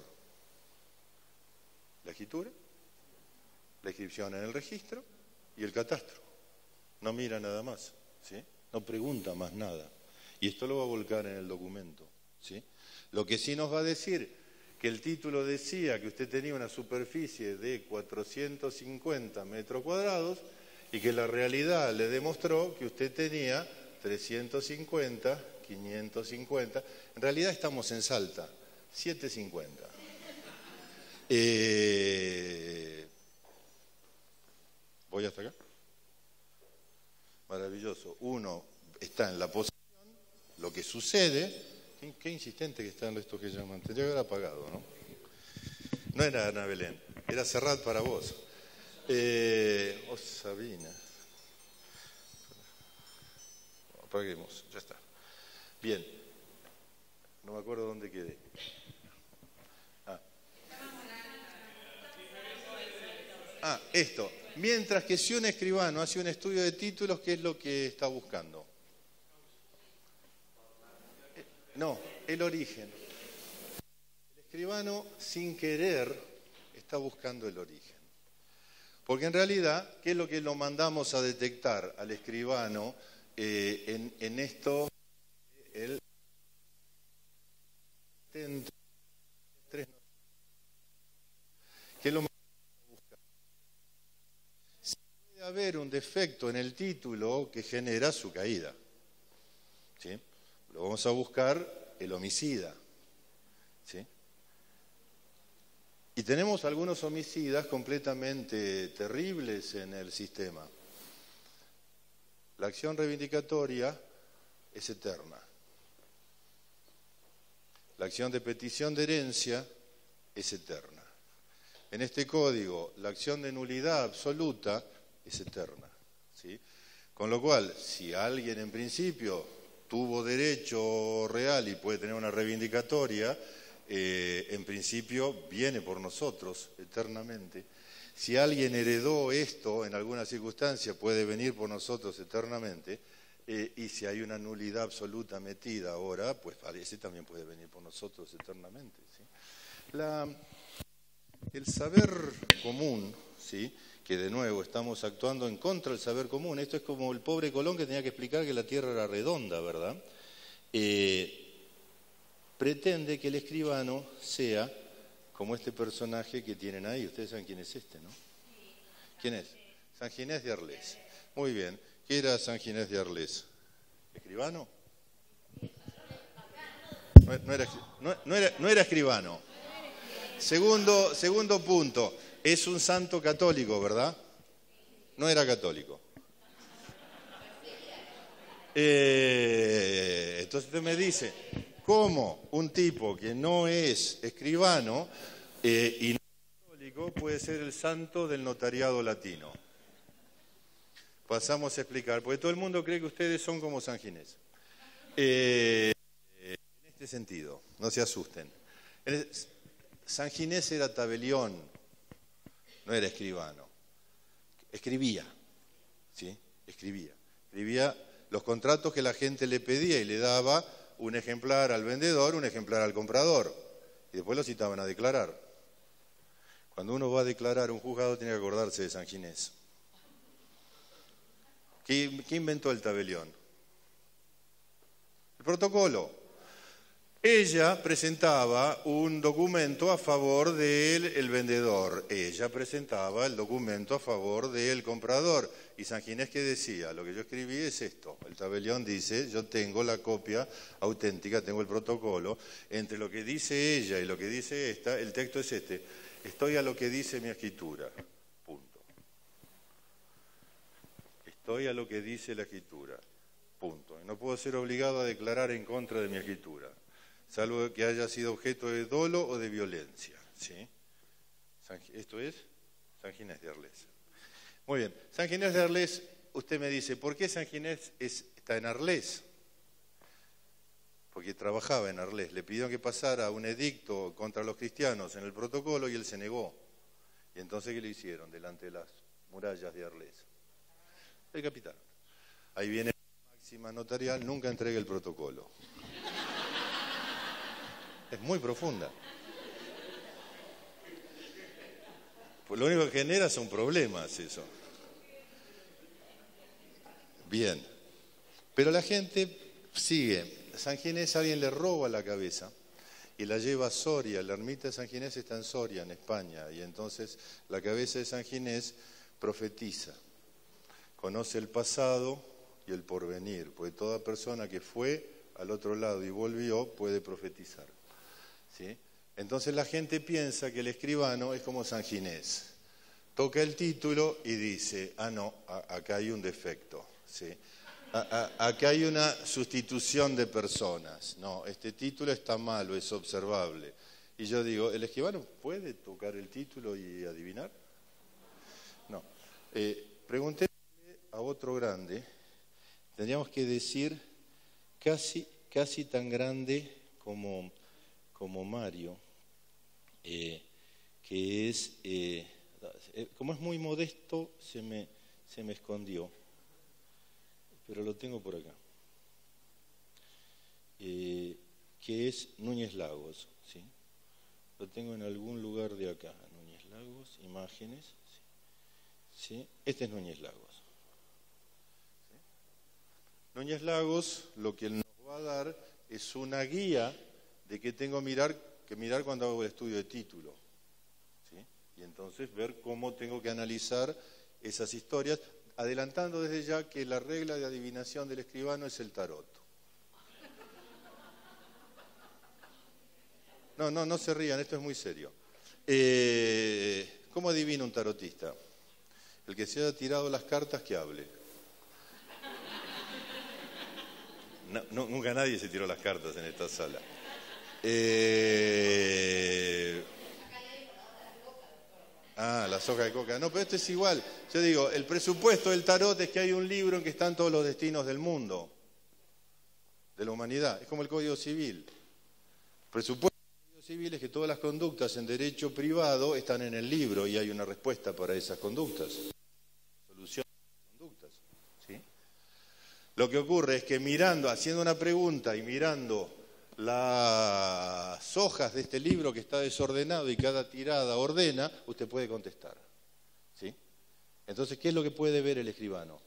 La escritura, la inscripción en el registro y el catastro. No mira nada más, ¿sí? No pregunta más nada. Y esto lo va a volcar en el documento, ¿sí? Lo que sí nos va a decir que el título decía que usted tenía una superficie de cuatrocientos cincuenta metros cuadrados y que la realidad le demostró que usted tenía trescientos cincuenta, quinientos cincuenta. En realidad estamos en Salta, setecientos cincuenta. Eh, ¿Voy hasta acá? Maravilloso. Uno está en la posición, lo que sucede. Qué, qué insistente que están estos que llaman. Tendría que haber apagado, ¿no? No era Ana Belén, era Serrat para vos. Eh, oh, Sabina. Apaguemos, ya está. Bien. No me acuerdo dónde quedé. Ah. Ah, esto. Mientras que si un escribano hace un estudio de títulos, ¿qué es lo que está buscando? No, el origen. El escribano, sin querer, está buscando el origen. Porque en realidad, ¿qué es lo que lo mandamos a detectar al escribano eh, en, en esto? El tres haber un defecto en el título que genera su caída. ¿Sí? Lo vamos a buscar el homicida. ¿Sí? Y tenemos algunos homicidas completamente terribles en el sistema. La acción reivindicatoria es eterna. La acción de petición de herencia es eterna. En este código, la acción de nulidad absoluta es eterna. ¿Sí? Con lo cual, si alguien en principio tuvo derecho real y puede tener una reivindicatoria, eh, en principio viene por nosotros eternamente. Si alguien heredó esto en alguna circunstancia, puede venir por nosotros eternamente. Eh, y si hay una nulidad absoluta metida ahora, pues ese también puede venir por nosotros eternamente. ¿Sí? La... El saber común, ¿sí? Que de nuevo estamos actuando en contra del saber común. Esto es como el pobre Colón que tenía que explicar que la Tierra era redonda, ¿verdad? Eh, pretende que el escribano sea como este personaje que tienen ahí. Ustedes saben quién es este, ¿no? ¿Quién es? San Ginés de Arles. Muy bien. ¿Qué era San Ginés de Arles? ¿Escribano? No, no, era, no, no, era, no era escribano. Segundo, segundo punto, es un santo católico, ¿verdad? No era católico. Eh, entonces usted me dice, ¿cómo un tipo que no es escribano eh, y no es católico puede ser el santo del notariado latino? Pasamos a explicar, porque todo el mundo cree que ustedes son como San Ginés. Eh, en este sentido, no se asusten. El, San Ginés era tabelión, no era escribano. Escribía, ¿sí? Escribía. Escribía los contratos que la gente le pedía y le daba un ejemplar al vendedor, un ejemplar al comprador. Y después lo citaban a declarar. Cuando uno va a declarar, un juzgado tiene que acordarse de San Ginés. ¿Qué, qué inventó el tabelión? El protocolo. Ella presentaba un documento a favor del vendedor, ella presentaba el documento a favor del comprador. Y San Ginés, ¿qué decía? Lo que yo escribí es esto. El tabelión dice, yo tengo la copia auténtica, tengo el protocolo. Entre lo que dice ella y lo que dice esta, el texto es este. Estoy a lo que dice mi escritura. Punto. Estoy a lo que dice la escritura. Punto. Y no puedo ser obligado a declarar en contra de mi escritura, salvo que haya sido objeto de dolo o de violencia. ¿Sí? Esto es San Ginés de Arles. Muy bien, San Ginés de Arles, usted me dice, ¿por qué San Ginés es, está en Arles? Porque trabajaba en Arles, le pidieron que pasara un edicto contra los cristianos en el protocolo y él se negó. Y entonces, ¿qué le hicieron delante de las murallas de Arles? El capitán. Ahí viene la máxima notarial, nunca entregue el protocolo. Es muy profunda. Pues lo único que genera son problemas eso. Bien. Pero la gente sigue. San Ginés, alguien le roba la cabeza y la lleva a Soria. La ermita de San Ginés está en Soria, en España. Y entonces la cabeza de San Ginés profetiza. Conoce el pasado y el porvenir. Porque toda persona que fue al otro lado y volvió puede profetizar. ¿Sí? Entonces la gente piensa que el escribano es como San Ginés. Toca el título y dice, ah no, a, acá hay un defecto. ¿Sí? A, a, acá hay una sustitución de personas. No, este título está malo, es observable. Y yo digo, ¿el escribano puede tocar el título y adivinar? No. Eh, pregunté a otro grande, tendríamos que decir casi, casi tan grande como... como Mario, eh, que es, eh, como es muy modesto, se me, se me escondió, pero lo tengo por acá, eh, que es Núñez Lagos, ¿sí? Lo tengo en algún lugar de acá, Núñez Lagos, imágenes, ¿sí? ¿Sí? Este es Núñez Lagos. ¿Sí? Núñez Lagos, lo que él nos va a dar es una guía de qué tengo mirar, que mirar cuando hago el estudio de título. ¿Sí? Y entonces ver cómo tengo que analizar esas historias adelantando desde ya que la regla de adivinación del escribano es el tarot. No, no, no se rían, esto es muy serio. Eh, ¿Cómo adivina un tarotista? El que se haya tirado las cartas, que hable. No, no, nunca nadie se tiró las cartas en esta sala. Eh... Ah, la soja de coca. No, pero esto es igual. Yo digo, el presupuesto del tarot es que hay un libro en que están todos los destinos del mundo, de la humanidad. Es como el Código Civil. El presupuesto del Código Civil es que todas las conductas en derecho privado están en el libro y hay una respuesta para esas conductas. Solución de conductas. ¿Sí? Lo que ocurre es que mirando, haciendo una pregunta y mirando las hojas de este libro que está desordenado y cada tirada ordena, usted puede contestar. ¿Sí? Entonces, ¿qué es lo que puede ver el escribano?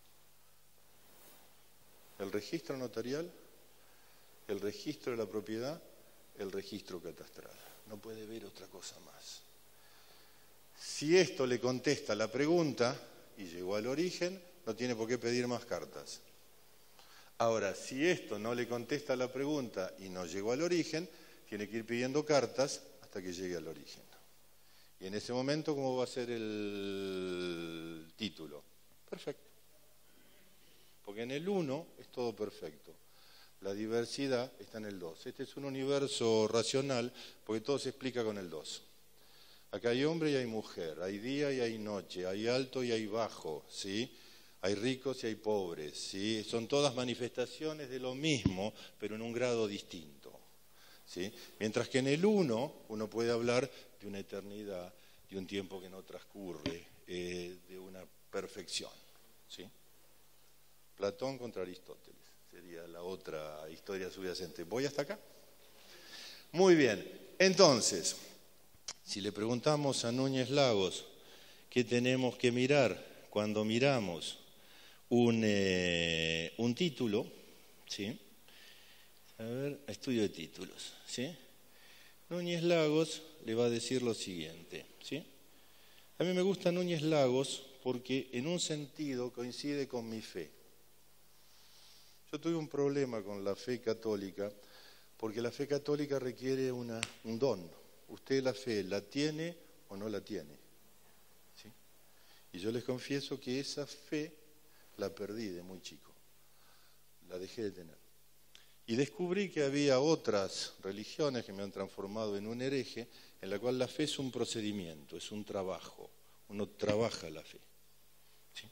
El registro notarial, el registro de la propiedad, el registro catastral. No puede ver otra cosa más. Si esto le contesta la pregunta y llegó al origen, no tiene por qué pedir más cartas. Ahora, si esto no le contesta la pregunta y no llegó al origen, tiene que ir pidiendo cartas hasta que llegue al origen. Y en ese momento, ¿cómo va a ser el título? Perfecto. Porque en el uno es todo perfecto. La diversidad está en el dos. Este es un universo racional porque todo se explica con el dos. Acá hay hombre y hay mujer, hay día y hay noche, hay alto y hay bajo, ¿sí? Hay ricos y hay pobres, ¿sí? Son todas manifestaciones de lo mismo, pero en un grado distinto, ¿sí? Mientras que en el uno uno puede hablar de una eternidad, de un tiempo que no transcurre, eh, de una perfección, ¿sí? Platón contra Aristóteles, sería la otra historia subyacente. ¿Voy hasta acá? Muy bien, entonces, si le preguntamos a Núñez Lagos qué tenemos que mirar cuando miramos Un, eh, un título, ¿sí? A ver, estudio de títulos, ¿sí? Núñez Lagos le va a decir lo siguiente, ¿sí? A mí me gusta Núñez Lagos porque en un sentido coincide con mi fe. Yo tuve un problema con la fe católica porque la fe católica requiere una, un don. Usted la fe la tiene o no la tiene, ¿sí? Y yo les confieso que esa fe la perdí de muy chico, la dejé de tener. Y descubrí que había otras religiones que me han transformado en un hereje, en la cual la fe es un procedimiento, es un trabajo, uno trabaja la fe. ¿Sí?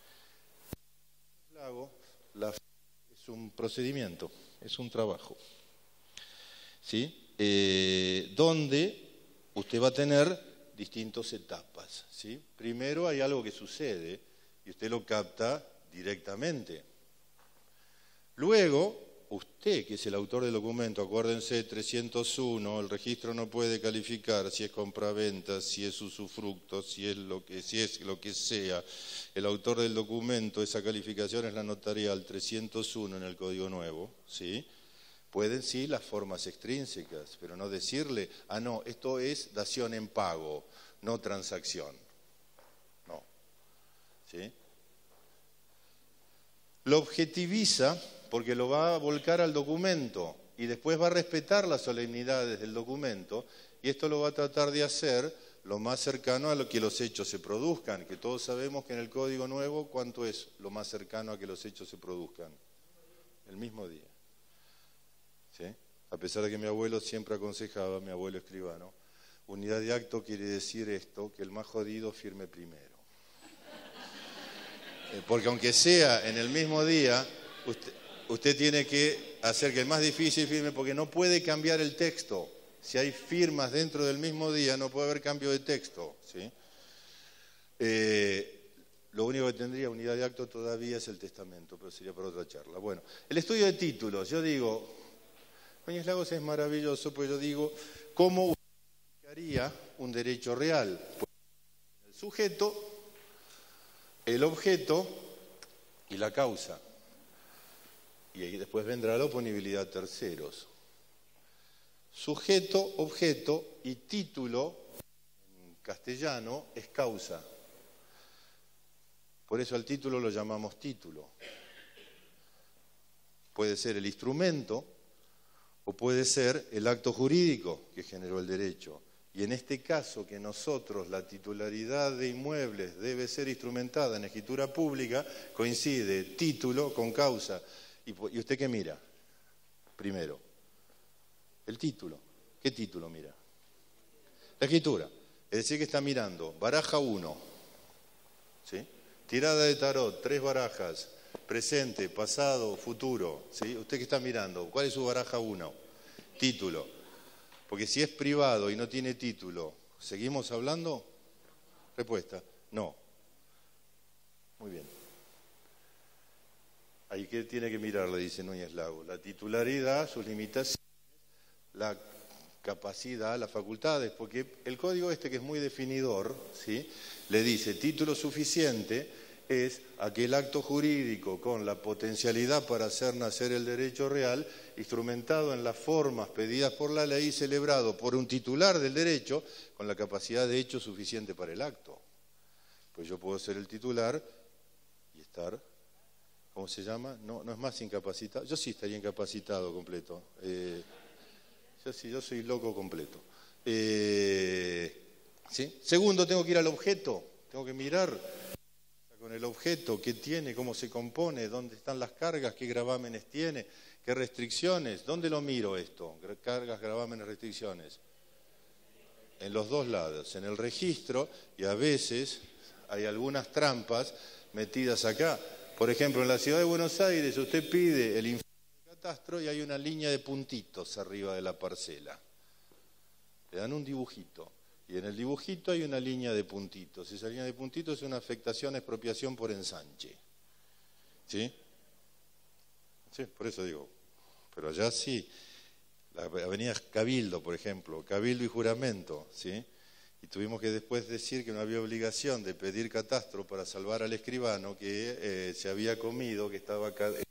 La fe es un procedimiento, es un trabajo, ¿sí? Eh, donde usted va a tener distintas etapas, ¿sí? Primero hay algo que sucede y usted lo capta directamente. Luego, usted, que es el autor del documento, acuérdense, trescientos uno, el registro no puede calificar si es compraventa, si es usufructo, si es lo que, si es lo que sea. El autor del documento, esa calificación es la notarial trescientos uno en el Código Nuevo, ¿sí? Pueden, sí, las formas extrínsecas, pero no decirle, ah, no, esto es dación en pago, no transacción. No, ¿sí? Lo objetiviza porque lo va a volcar al documento y después va a respetar las solemnidades del documento y esto lo va a tratar de hacer lo más cercano a lo que los hechos se produzcan, que todos sabemos que en el Código Nuevo, ¿cuánto es lo más cercano a que los hechos se produzcan? El mismo día. ¿Sí? A pesar de que mi abuelo siempre aconsejaba, mi abuelo escribano, unidad de acto quiere decir esto, que el más jodido firme primero. Porque aunque sea en el mismo día, usted, usted tiene que hacer que el más difícil firme, porque no puede cambiar el texto. Si hay firmas dentro del mismo día, no puede haber cambio de texto, ¿sí? Eh, lo único que tendría unidad de acto todavía es el testamento, pero sería para otra charla. Bueno, el estudio de títulos, yo digo, Núñez Lagos es maravilloso, pues yo digo, ¿cómo usted haría un derecho real? Pues el sujeto, el objeto y la causa. Y ahí después vendrá la oponibilidad a terceros. Sujeto, objeto y título, en castellano, es causa. Por eso al título lo llamamos título. Puede ser el instrumento o puede ser el acto jurídico que generó el derecho. Y en este caso que nosotros la titularidad de inmuebles debe ser instrumentada en escritura pública, coincide título con causa. ¿Y usted qué mira? Primero, el título. ¿Qué título mira? La escritura. Es decir, que está mirando baraja uno, ¿sí? Tirada de tarot, tres barajas, presente, pasado, futuro, ¿sí? ¿Usted qué está mirando? ¿Cuál es su baraja uno? Título. Porque si es privado y no tiene título, ¿seguimos hablando? Respuesta, no. Muy bien. Ahí que tiene que mirar, le dice Núñez Lago. La titularidad, sus limitaciones, la capacidad, las facultades, porque el código este que es muy definidor, ¿sí? Le dice título suficiente es aquel acto jurídico con la potencialidad para hacer nacer el derecho real, instrumentado en las formas pedidas por la ley y celebrado por un titular del derecho con la capacidad de hecho suficiente para el acto. Pues yo puedo ser el titular y estar, ¿cómo se llama? No, no es más incapacitado. Yo sí estaría incapacitado completo. Eh, yo sí, yo soy loco completo. Eh, ¿sí? Segundo, tengo que ir al objeto, tengo que mirar con el objeto, qué tiene, cómo se compone, dónde están las cargas, qué gravámenes tiene, qué restricciones, ¿dónde lo miro esto? Cargas, gravámenes, restricciones. En los dos lados, en el registro, y a veces hay algunas trampas metidas acá. Por ejemplo, en la ciudad de Buenos Aires usted pide el informe de catastro y hay una línea de puntitos arriba de la parcela. Le dan un dibujito. Y en el dibujito hay una línea de puntitos. Esa línea de puntitos es una afectación, expropiación por ensanche. ¿Sí? Sí, por eso digo. Pero allá sí. La avenida Cabildo, por ejemplo. Cabildo y juramento. ¿Sí? Y tuvimos que después decir que no había obligación de pedir catastro para salvar al escribano que eh, se había comido, que estaba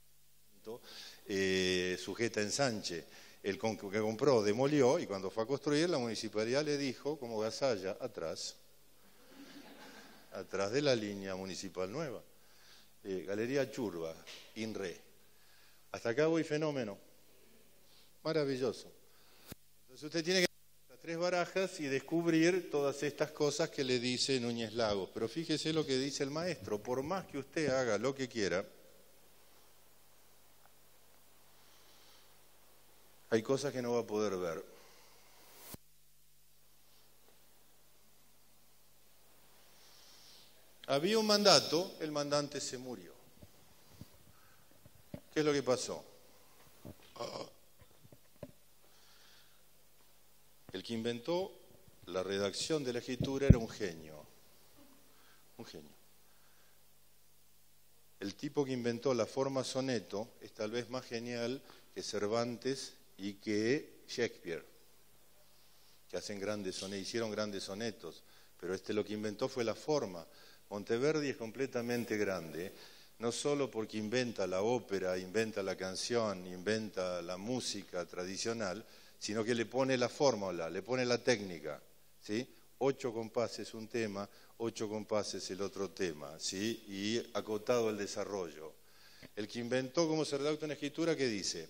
eh, sujeta a ensanche. El que compró demolió y cuando fue a construir la municipalidad le dijo, como gazalla, atrás, atrás de la línea municipal nueva. Eh, Galería Churba, INRE. Hasta acá voy fenómeno. Maravilloso. Entonces usted tiene que hacer las tres barajas y descubrir todas estas cosas que le dice Núñez Lagos. Pero fíjese lo que dice el maestro, por más que usted haga lo que quiera, hay cosas que no va a poder ver. Había un mandato, el mandante se murió. ¿Qué es lo que pasó? El que inventó la redacción de la escritura era un genio. Un genio. El tipo que inventó la forma soneto es tal vez más genial que Cervantes y que Shakespeare, que hacen grandes sonetos, hicieron grandes sonetos, pero este lo que inventó fue la forma. Monteverdi es completamente grande, no solo porque inventa la ópera, inventa la canción, inventa la música tradicional, sino que le pone la fórmula, le pone la técnica, ¿sí? Ocho compases un tema, ocho compases el otro tema, ¿sí? Y acotado el desarrollo. El que inventó cómo se redacta una escritura, ¿qué dice?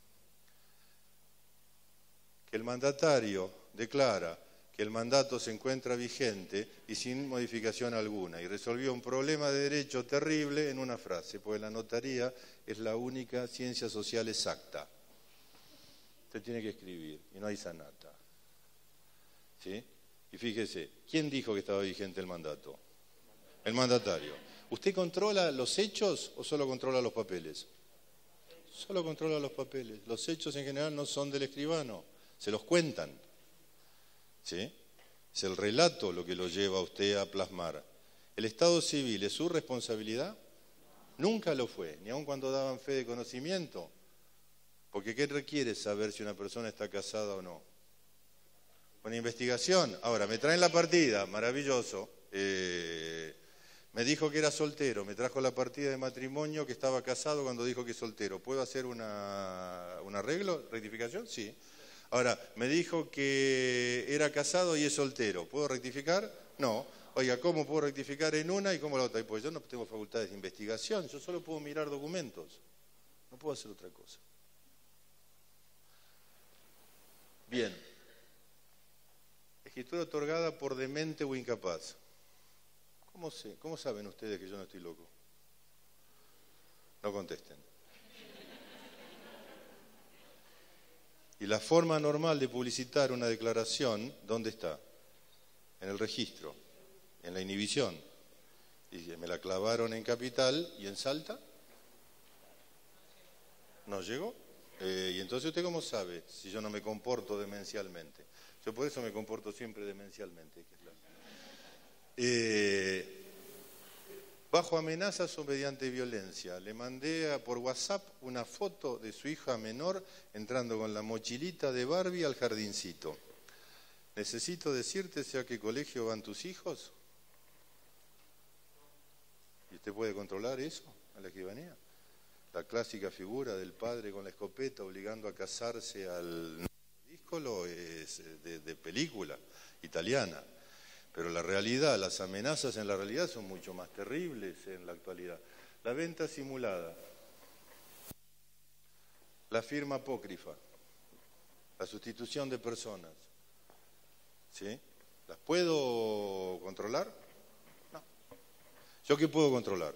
Que el mandatario declara que el mandato se encuentra vigente y sin modificación alguna, y resolvió un problema de derecho terrible en una frase, porque la notaría es la única ciencia social exacta. Usted tiene que escribir, y no hay sanata. ¿Sí? Y fíjese, ¿quién dijo que estaba vigente el mandato? El mandatario. ¿Usted controla los hechos o solo controla los papeles? Solo controla los papeles. Los hechos en general no son del escribano. Se los cuentan, ¿sí? Es el relato lo que lo lleva a usted a plasmar. ¿El Estado civil es su responsabilidad? Nunca lo fue, ni aun cuando daban fe de conocimiento. Porque ¿qué requiere saber si una persona está casada o no? Una investigación. Ahora, me traen la partida, maravilloso. Eh, me dijo que era soltero, me trajo la partida de matrimonio que estaba casado cuando dijo que es soltero. ¿Puedo hacer una, un arreglo, rectificación? Sí. Ahora, me dijo que era casado y es soltero. ¿Puedo rectificar? No. Oiga, ¿cómo puedo rectificar en una y cómo la otra? Y pues yo no tengo facultades de investigación, yo solo puedo mirar documentos, no puedo hacer otra cosa. Bien. Escritura otorgada por demente o incapaz. ¿Cómo sé? ¿Cómo saben ustedes que yo no estoy loco? No contesten. Y la forma normal de publicitar una declaración, ¿dónde está? En el registro, en la inhibición. Y me la clavaron en Capital y en Salta. ¿No llegó? Eh, y entonces, ¿usted cómo sabe si yo no me comporto demencialmente? Yo por eso me comporto siempre demencialmente. Que es la... eh, bajo amenazas o mediante violencia. Le mandé a, por WhatsApp una foto de su hija menor entrando con la mochilita de Barbie al jardincito. ¿Necesito decirte si a qué colegio van tus hijos? ¿Y usted puede controlar eso a la escribanía? La clásica figura del padre con la escopeta obligando a casarse al díscolo es de, de película italiana. Pero la realidad, las amenazas en la realidad son mucho más terribles en la actualidad. La venta simulada, la firma apócrifa, la sustitución de personas. ¿Sí? ¿Las puedo controlar? No. ¿Yo qué puedo controlar?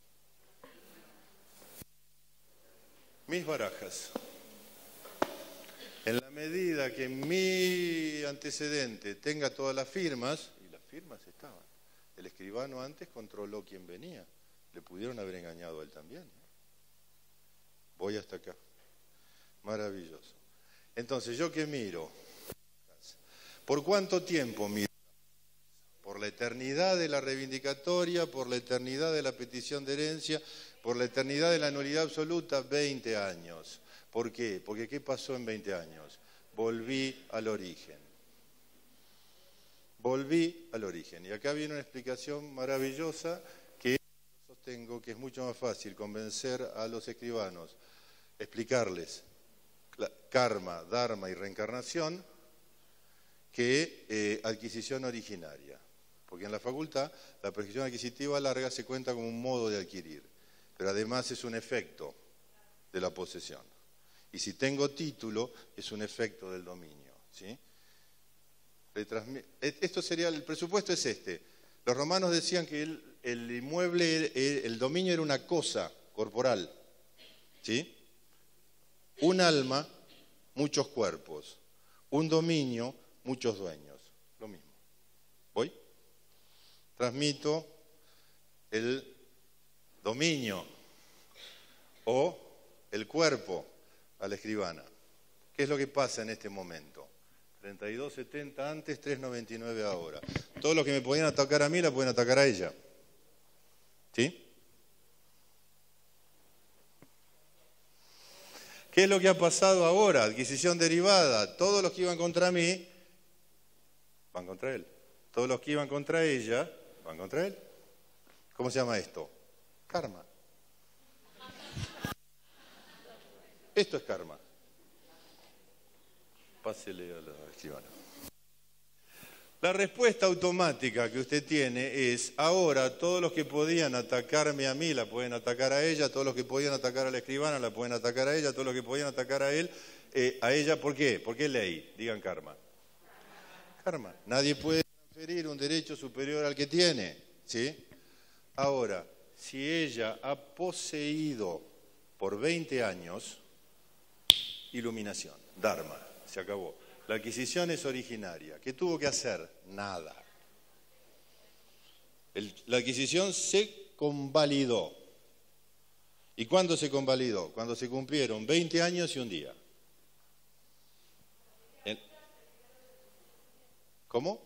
Mis barajas. En la medida que mi antecedente tenga todas las firmas, y las firmas estaban, el escribano antes controló quién venía, le pudieron haber engañado a él también. Voy hasta acá. Maravilloso. Entonces, ¿yo qué miro? ¿Por cuánto tiempo miro? Por la eternidad de la reivindicatoria, por la eternidad de la petición de herencia, por la eternidad de la nulidad absoluta, veinte años. ¿Por qué? Porque ¿qué pasó en veinte años? Volví al origen. Volví al origen. Y acá viene una explicación maravillosa que sostengo que es mucho más fácil convencer a los escribanos, explicarles karma, dharma y reencarnación que eh, adquisición originaria. Porque en la facultad la prescripción adquisitiva larga se cuenta como un modo de adquirir, pero además es un efecto de la posesión. Y si tengo título, es un efecto del dominio. ¿Sí? Esto sería, el presupuesto es este. Los romanos decían que el, el inmueble, el, el dominio era una cosa corporal. ¿Sí? Un alma, muchos cuerpos. Un dominio, muchos dueños. Lo mismo. ¿Voy? Transmito el dominio o el cuerpo a la escribana. ¿Qué es lo que pasa en este momento? treinta y dos setenta antes, tres noventa y nueve ahora. Todos los que me podían atacar a mí la pueden atacar a ella. ¿Sí? ¿Qué es lo que ha pasado ahora? Adquisición derivada. Todos los que iban contra mí van contra él. Todos los que iban contra ella van contra él. ¿Cómo se llama esto? Karma. Esto es karma. Pásele a la escribana. La respuesta automática que usted tiene es, ahora todos los que podían atacarme a mí la pueden atacar a ella, todos los que podían atacar a la escribana la pueden atacar a ella, todos los que podían atacar a él, eh, a ella, ¿por qué? ¿Por qué ley? Digan karma. Karma. Nadie puede transferir un derecho superior al que tiene, ¿sí? Ahora, si ella ha poseído por veinte años, iluminación, dharma, se acabó. La adquisición es originaria. ¿Qué tuvo que hacer? Nada. El, la adquisición se convalidó. ¿Y cuándo se convalidó? Cuando se cumplieron veinte años y un día. ¿En? ¿Cómo?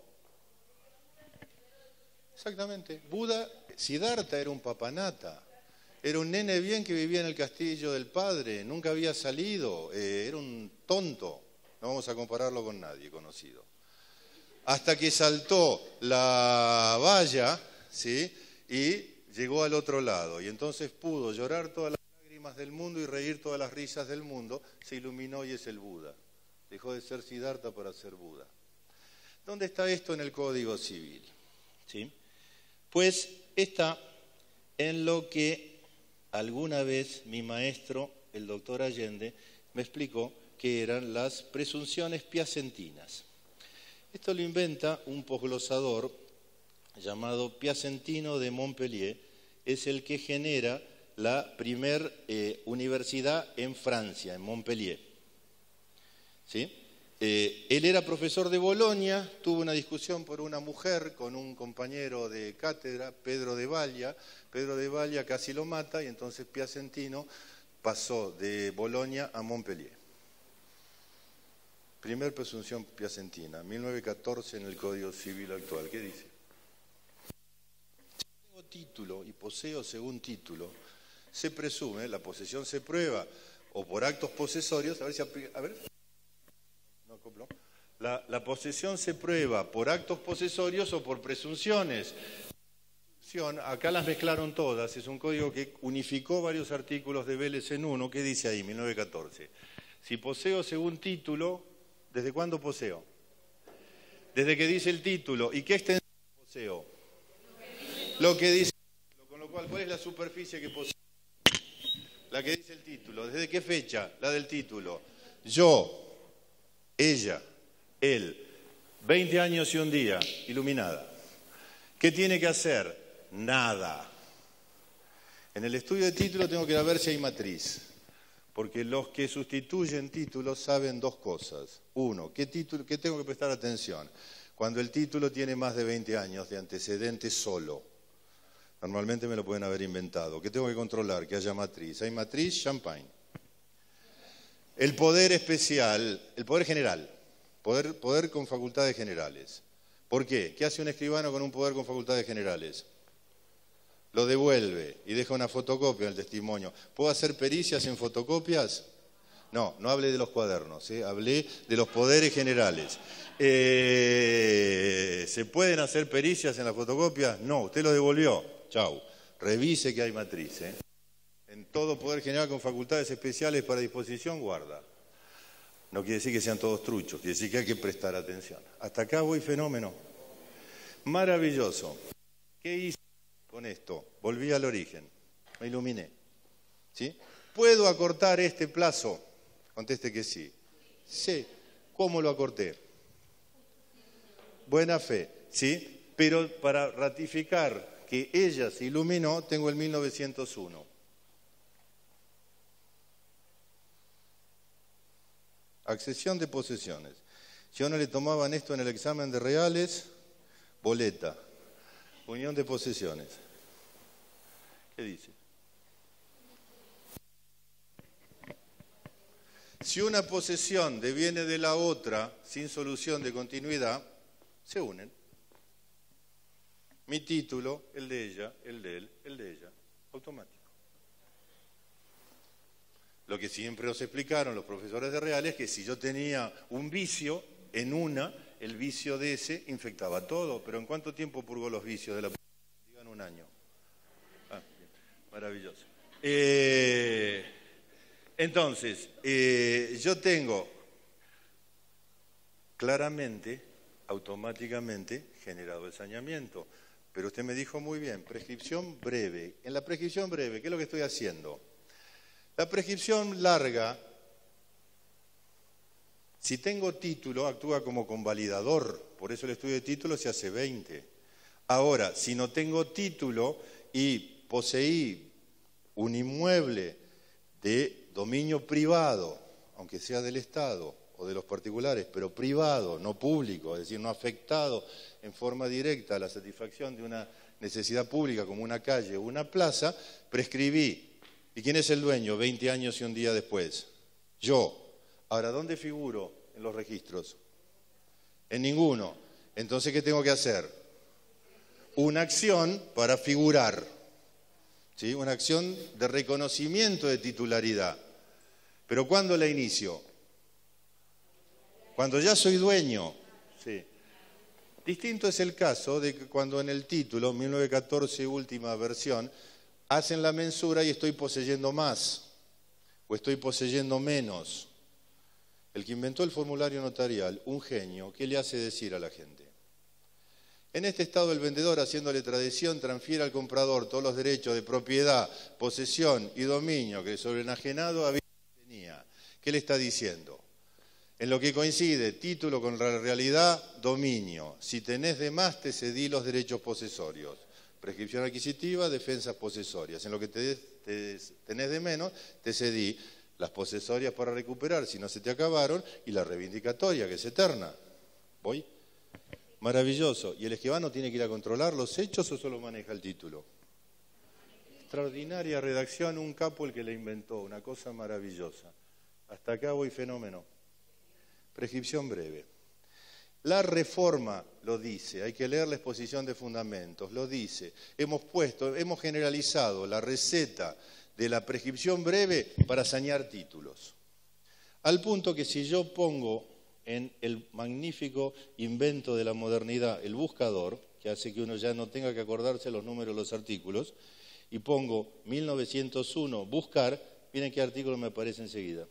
Exactamente. Buda, Siddhartha era un papanata. Era un nene bien que vivía en el castillo del padre. Nunca había salido. Eh, era un tonto. No vamos a compararlo con nadie conocido. Hasta que saltó la valla, ¿sí? Y llegó al otro lado. Y entonces pudo llorar todas las lágrimas del mundo y reír todas las risas del mundo. Se iluminó y es el Buda. Dejó de ser Siddhartha para ser Buda. ¿Dónde está esto en el Código Civil? ¿sí? Pues está en lo que alguna vez mi maestro, el doctor Allende, me explicó que eran las presunciones piacentinas. Esto lo inventa un posglosador llamado Piacentino de Montpellier, es el que genera la primer eh, universidad en Francia, en Montpellier. ¿Sí? Eh, él era profesor de Bolonia, tuvo una discusión por una mujer con un compañero de cátedra, Pedro de Valla. Pedro de Valla casi lo mata y entonces Piacentino pasó de Bolonia a Montpellier. Primer presunción piacentina, mil novecientos catorce en el Código Civil actual. ¿Qué dice? Si tengo título y poseo según título, se presume, la posesión se prueba o por actos posesorios, a ver si aplica, a ver. No acopló. La, la posesión se prueba por actos posesorios o por presunciones. Acá las mezclaron todas, es un código que unificó varios artículos de Vélez en uno. ¿Qué dice ahí, mil novecientos catorce? Si poseo según título, ¿desde cuándo poseo? Desde que dice el título. ¿Y qué extensión poseo? Lo que dice el título, con lo cual, ¿cuál es la superficie que poseo? La que dice el título. ¿Desde qué fecha? La del título. Yo, ella, él, veinte años y un día, iluminada. ¿Qué tiene que hacer? Nada. En el estudio de título tengo que ir a ver si hay matriz, porque los que sustituyen títulos saben dos cosas. Uno, ¿qué, título, qué tengo que prestar atención? Cuando el título tiene más de veinte años de antecedente solo. Normalmente me lo pueden haber inventado. ¿Qué tengo que controlar? Que haya matriz. ¿Hay matriz? Champagne. El poder especial, el poder general, poder, poder con facultades generales. ¿Por qué? ¿Qué hace un escribano con un poder con facultades generales? Lo devuelve y deja una fotocopia del testimonio. ¿Puedo hacer pericias en fotocopias? No, no hablé de los cuadernos, ¿eh? Hablé de los poderes generales. Eh, ¿Se pueden hacer pericias en las fotocopias? No, usted lo devolvió. Chau. Revise que hay matriz. ¿eh? En todo poder general con facultades especiales para disposición, guarda. No quiere decir que sean todos truchos, quiere decir que hay que prestar atención. Hasta acá voy fenómeno. Maravilloso. ¿Qué hice con esto? Volví al origen, me iluminé. ¿Sí? ¿Puedo acortar este plazo? Conteste que sí. Sí. ¿Cómo lo acorté? Buena fe, ¿sí? Pero para ratificar que ella se iluminó, tengo el mil novecientos uno. Accesión de posesiones. Si a uno le tomaban esto en el examen de reales, boleta. Unión de posesiones. ¿Qué dice? Si una posesión deviene de la otra sin solución de continuidad, se unen. Mi título, el de ella, el de él, el de ella. Automático. Lo que siempre nos explicaron los profesores de reales es que si yo tenía un vicio en una, el vicio de ese infectaba todo. Pero ¿en cuánto tiempo purgó los vicios de la posesión? Digan un año. Ah, bien. Maravilloso. Eh, entonces, eh, yo tengo claramente, automáticamente, generado el saneamiento. Pero usted me dijo muy bien, prescripción breve. En la prescripción breve, ¿qué es lo que estoy haciendo? La prescripción larga, si tengo título, actúa como convalidador. Por eso el estudio de título se hace veinte. Ahora, si no tengo título y poseí un inmueble de dominio privado, aunque sea del Estado o de los particulares, pero privado, no público, es decir, no afectado en forma directa a la satisfacción de una necesidad pública como una calle o una plaza, prescribí. ¿Y quién es el dueño veinte años y un día después? Yo. Ahora, ¿dónde figuro en los registros? En ninguno. Entonces, ¿qué tengo que hacer? Una acción para figurar. ¿Sí? Una acción de reconocimiento de titularidad. ¿Pero cuándo la inicio? Cuando ya soy dueño. Sí. Distinto es el caso de que cuando en el título, mil novecientos catorce, última versión, hacen la mensura y estoy poseyendo más o estoy poseyendo menos. El que inventó el formulario notarial, un genio, ¿qué le hace decir a la gente? En este estado el vendedor, haciéndole tradición, transfiere al comprador todos los derechos de propiedad, posesión y dominio que sobre el enajenado había tenía. ¿Qué le está diciendo? En lo que coincide título con la realidad, dominio. Si tenés de más, te cedí los derechos posesorios. Prescripción adquisitiva, defensas posesorias. En lo que te, te, tenés de menos, te cedí las posesorias para recuperar si no se te acabaron y la reivindicatoria, que es eterna. ¿Voy? Maravilloso. ¿Y el escribano tiene que ir a controlar los hechos o solo maneja el título? Extraordinaria redacción, un capo el que la inventó, una cosa maravillosa. Hasta acá voy fenómeno. Prescripción breve. La reforma lo dice, hay que leer la exposición de fundamentos, lo dice. Hemos puesto, hemos generalizado la receta de la prescripción breve para sanear títulos. Al punto que si yo pongo en el magnífico invento de la modernidad, el buscador, que hace que uno ya no tenga que acordarse los números de los artículos, y pongo mil novecientos uno, buscar, miren qué artículo me aparece enseguida.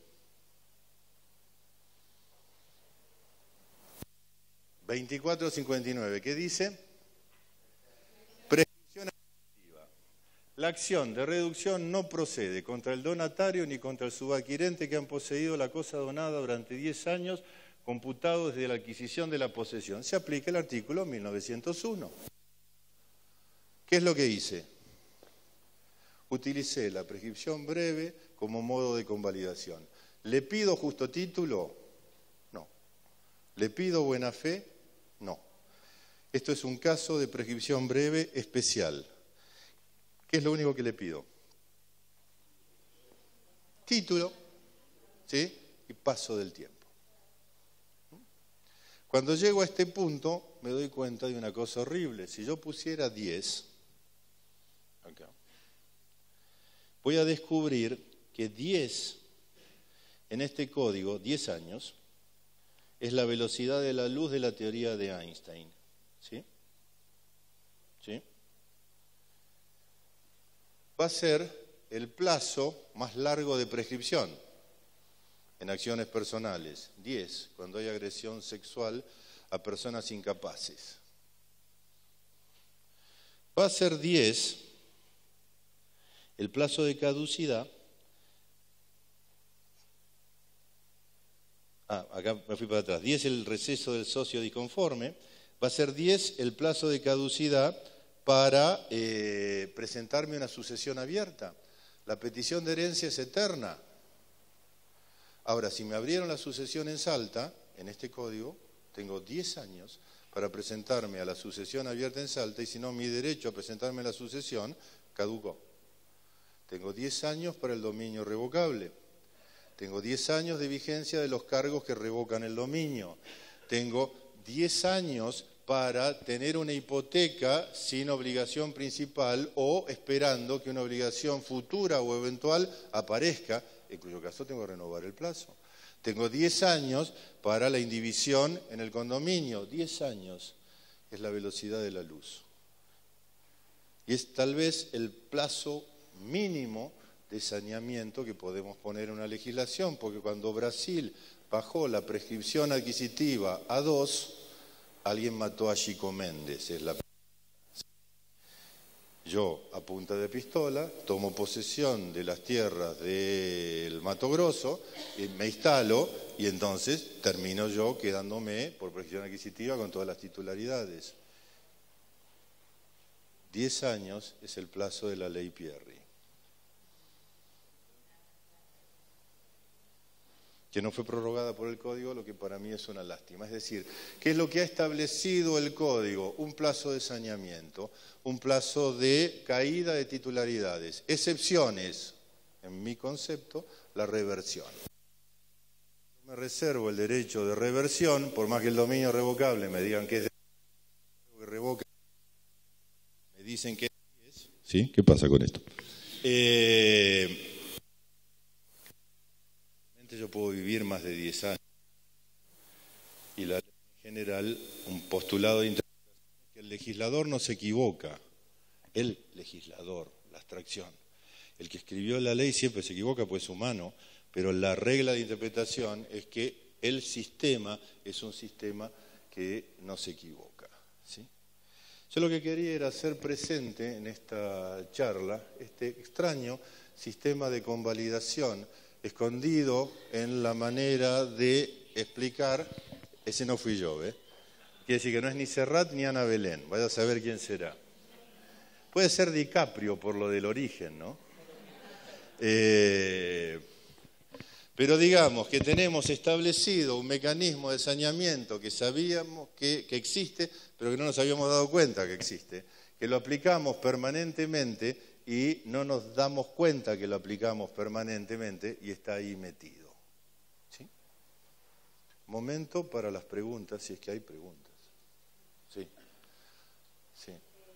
veinticuatro cincuenta y nueve, ¿qué dice? Prescripción adquisitiva. La acción de reducción no procede contra el donatario ni contra el subadquirente que han poseído la cosa donada durante diez años, computado desde la adquisición de la posesión. Se aplica el artículo mil novecientos uno. ¿Qué es lo que hice? Utilicé la prescripción breve como modo de convalidación. ¿Le pido justo título? No. ¿Le pido buena fe? No. Esto es un caso de prescripción breve especial. ¿Qué es lo único que le pido? Título, ¿sí? Y paso del tiempo. Cuando llego a este punto, me doy cuenta de una cosa horrible. Si yo pusiera diez, acá, voy a descubrir que diez, en este código, diez años, es la velocidad de la luz de la teoría de Einstein. ¿Sí? ¿Sí? Va a ser el plazo más largo de prescripción en acciones personales. diez, cuando hay agresión sexual a personas incapaces. Va a ser diez el plazo de caducidad. Ah, acá me fui para atrás. diez el receso del socio disconforme. Va a ser diez el plazo de caducidad para eh, presentarme una sucesión abierta. La petición de herencia es eterna. Ahora, si me abrieron la sucesión en Salta, en este código, tengo diez años para presentarme a la sucesión abierta en Salta y si no, mi derecho a presentarme a la sucesión caducó. Tengo diez años para el dominio revocable. Tengo diez años de vigencia de los cargos que revocan el dominio. Tengo diez años para tener una hipoteca sin obligación principal o esperando que una obligación futura o eventual aparezca, en cuyo caso tengo que renovar el plazo. Tengo diez años para la indivisión en el condominio. diez años es la velocidad de la luz. Y es tal vez el plazo mínimo de saneamiento que podemos poner en una legislación, porque cuando Brasil bajó la prescripción adquisitiva a dos, alguien mató a Chico Méndez. Es la... Yo, a punta de pistola, tomo posesión de las tierras del Mato Grosso, me instalo y entonces termino yo quedándome por prescripción adquisitiva con todas las titularidades. Diez años es el plazo de la ley Pierri, que no fue prorrogada por el Código, lo que para mí es una lástima. Es decir, ¿qué es lo que ha establecido el Código? Un plazo de saneamiento, un plazo de caída de titularidades. Excepciones, en mi concepto, la reversión. Yo me reservo el derecho de reversión, por más que el dominio revocable me digan que es de que revoca, me dicen que es. ¿Sí? ¿Qué pasa con esto? Eh... Yo puedo vivir más de diez años y la ley en general, un postulado de interpretación es que el legislador no se equivoca, el legislador, la abstracción. El que escribió la ley siempre se equivoca, pues es humano, pero la regla de interpretación es que el sistema es un sistema que no se equivoca, ¿sí? Yo lo que quería era hacer presente en esta charla este extraño sistema de convalidación escondido en la manera de explicar, ese no fui yo, ¿eh? Quiere decir que no es ni Serrat ni Ana Belén, vaya a saber quién será. Puede ser DiCaprio por lo del origen, ¿no? Eh, pero digamos que tenemos establecido un mecanismo de saneamiento que sabíamos que, que existe, pero que no nos habíamos dado cuenta que existe, que lo aplicamos permanentemente y no nos damos cuenta que lo aplicamos permanentemente y está ahí metido. ¿Sí? Momento para las preguntas, si es que hay preguntas. Sí. Sí.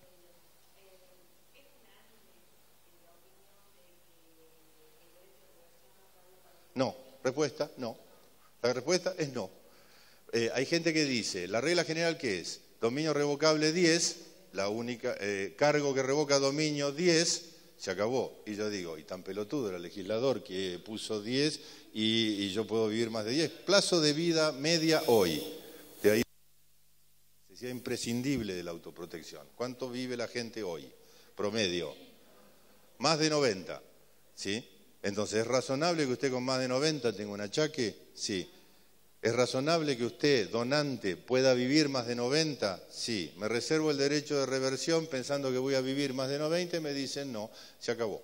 No, respuesta, no. La respuesta es no. Eh, hay gente que dice, la regla general ¿qué es? Dominio revocable diez, la única, eh, cargo que revoca dominio diez, se acabó. Y yo digo, y tan pelotudo era el legislador que puso diez y, y yo puedo vivir más de diez. Plazo de vida media hoy. De ahí decía imprescindible de la autoprotección. ¿Cuánto vive la gente hoy? Promedio. Más de noventa, ¿sí? Entonces, ¿es razonable que usted con más de noventa tenga un achaque? Sí. ¿Es razonable que usted, donante, pueda vivir más de noventa? Sí. ¿Me reservo el derecho de reversión pensando que voy a vivir más de noventa? Me dicen no, se acabó.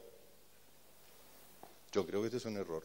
Yo creo que este es un error.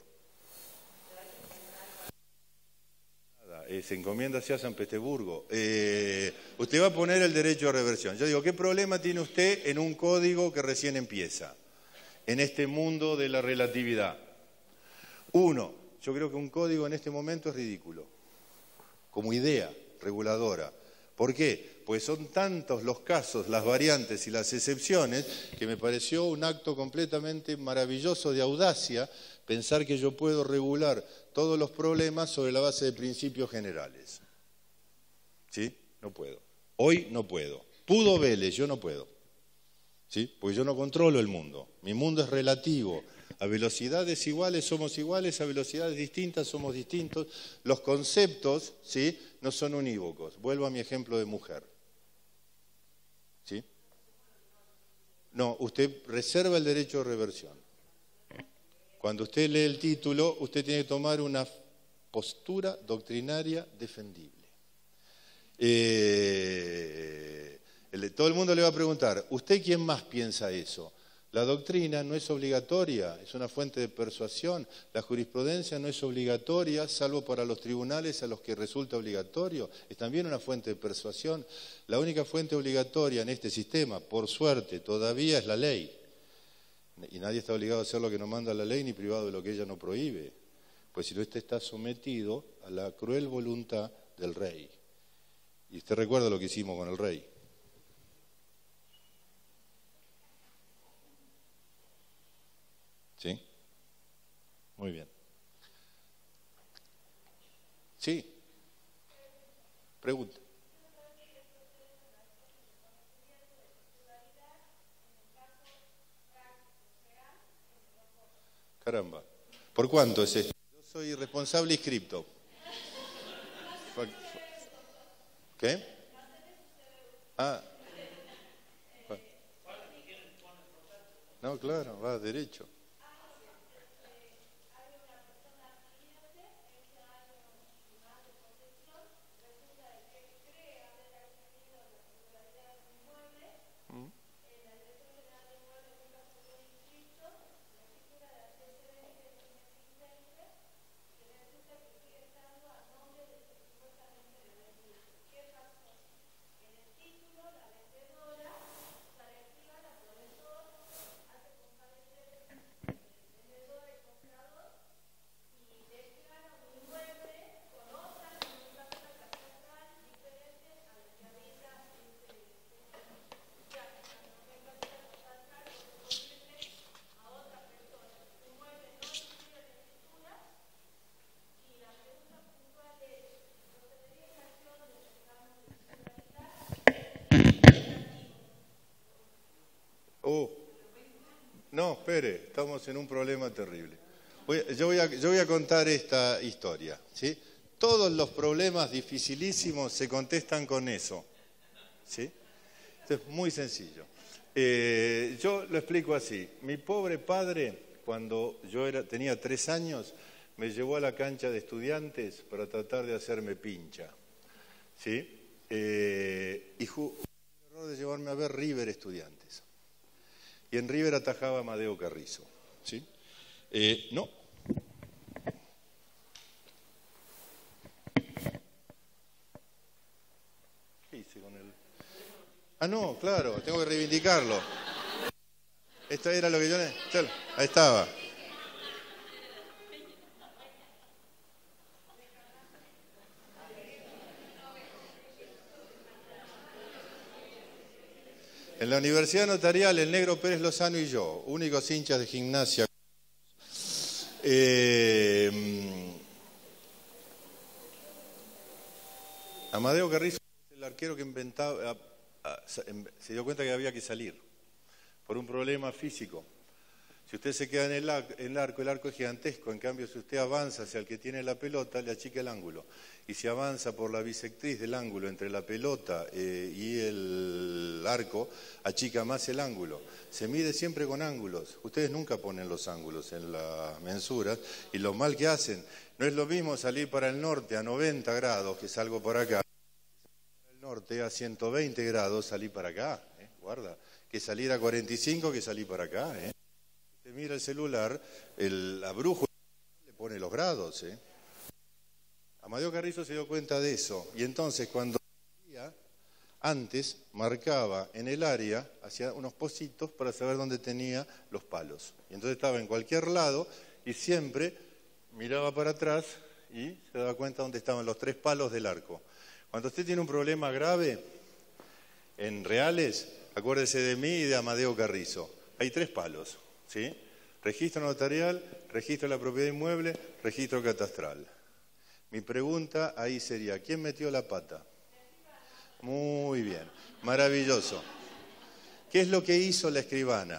Eh, se encomienda hacia San Petersburgo. Eh, usted va a poner el derecho de reversión. Yo digo, ¿qué problema tiene usted en un código que recién empieza? En este mundo de la relatividad. Uno, yo creo que un código en este momento es ridículo, como idea reguladora. ¿Por qué? Pues son tantos los casos, las variantes y las excepciones, que me pareció un acto completamente maravilloso de audacia pensar que yo puedo regular todos los problemas sobre la base de principios generales. ¿Sí? No puedo. Hoy no puedo. Pudo Vélez, yo no puedo. ¿Sí? Porque yo no controlo el mundo. Mi mundo es relativo. A velocidades iguales somos iguales, a velocidades distintas somos distintos. Los conceptos, ¿sí?, no son unívocos. Vuelvo a mi ejemplo de mujer. ¿Sí? No, usted reserva el derecho de reversión. Cuando usted lee el título, usted tiene que tomar una postura doctrinaria defendible. Eh... Todo el mundo le va a preguntar, ¿usted quién más piensa eso? La doctrina no es obligatoria, es una fuente de persuasión. La jurisprudencia no es obligatoria, salvo para los tribunales a los que resulta obligatorio. Es también una fuente de persuasión. La única fuente obligatoria en este sistema, por suerte, todavía es la ley. Y nadie está obligado a hacer lo que no manda la ley, ni privado de lo que ella no prohíbe. Pues si no, usted está sometido a la cruel voluntad del rey. Y usted recuerda lo que hicimos con el rey. ¿Sí? Muy bien. Sí. Pregunta. Caramba. ¿Por cuánto es esto? Yo soy responsable inscripto. ¿Qué? Ah. No, claro, va derecho. Oh, no, espere, estamos en un problema terrible. Voy, yo, voy a, yo voy a contar esta historia, ¿sí? Todos los problemas dificilísimos se contestan con eso, ¿sí? Esto es muy sencillo. Eh, yo lo explico así. Mi pobre padre, cuando yo era, tenía tres años, me llevó a la cancha de Estudiantes para tratar de hacerme pincha. ¿Sí? Eh, y tuvo el error de llevarme a ver River Estudiantes. Y en River atajaba a Amadeo Carrizo. ¿Sí? Eh, no. ¿Qué hice con él? Ah, no, claro, tengo que reivindicarlo. Esto era lo que yo... Ahí estaba. En la Universidad Notarial, el Negro Pérez Lozano y yo, únicos hinchas de Gimnasia. Eh, Amadeo Carrizo es el arquero que inventaba, a, a, se dio cuenta que había que salir por un problema físico. Si usted se queda en el, en el arco, el arco es gigantesco. En cambio, si usted avanza hacia el que tiene la pelota, le achica el ángulo. Y si avanza por la bisectriz del ángulo entre la pelota eh, y el arco, achica más el ángulo. Se mide siempre con ángulos. Ustedes nunca ponen los ángulos en las mensuras y lo mal que hacen. No es lo mismo salir para el norte a noventa grados, que salgo por acá, para el norte a ciento veinte grados, salir para acá, eh, guarda, que salir a cuarenta y cinco, que salir para acá, eh. Usted mira el celular, el, la brújula le pone los grados, eh. Amadeo Carrizo se dio cuenta de eso, y entonces cuando antes marcaba en el área, hacía unos pocitos para saber dónde tenía los palos. Y entonces estaba en cualquier lado y siempre miraba para atrás y se daba cuenta dónde estaban los tres palos del arco. Cuando usted tiene un problema grave en reales, acuérdese de mí y de Amadeo Carrizo. Hay tres palos, ¿sí? Registro notarial, registro de la propiedad inmueble, registro catastral. Mi pregunta ahí sería, ¿quién metió la pata? Muy bien, maravilloso. ¿Qué es lo que hizo la escribana?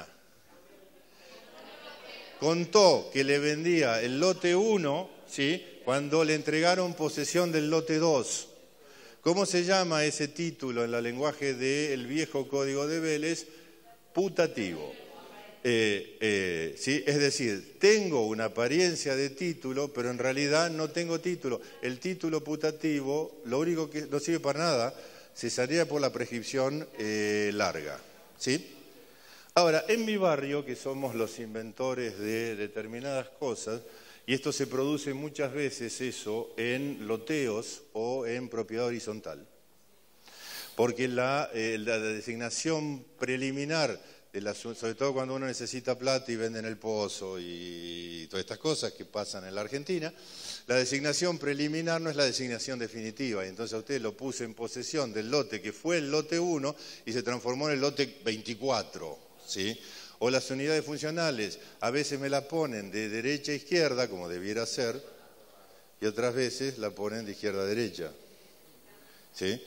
Contó que le vendía el lote uno, ¿sí?, cuando le entregaron posesión del lote dos. ¿Cómo se llama ese título en el lenguaje del viejo Código de Vélez? Putativo. Eh, eh, ¿sí? Es decir, tengo una apariencia de título, pero en realidad no tengo título. El título putativo, lo único que no sirve para nada, cesaría por la prescripción eh, larga, ¿sí? Ahora, en mi barrio, que somos los inventores de determinadas cosas, y esto se produce muchas veces eso en loteos o en propiedad horizontal, porque la, eh, la designación preliminar, de la, sobre todo cuando uno necesita plata y venden el pozo y todas estas cosas que pasan en la Argentina, la designación preliminar no es la designación definitiva, y entonces a usted lo puse en posesión del lote que fue el lote uno y se transformó en el lote veinticuatro, ¿sí? O las unidades funcionales, a veces me la ponen de derecha a izquierda, como debiera ser, y otras veces la ponen de izquierda a derecha, ¿sí?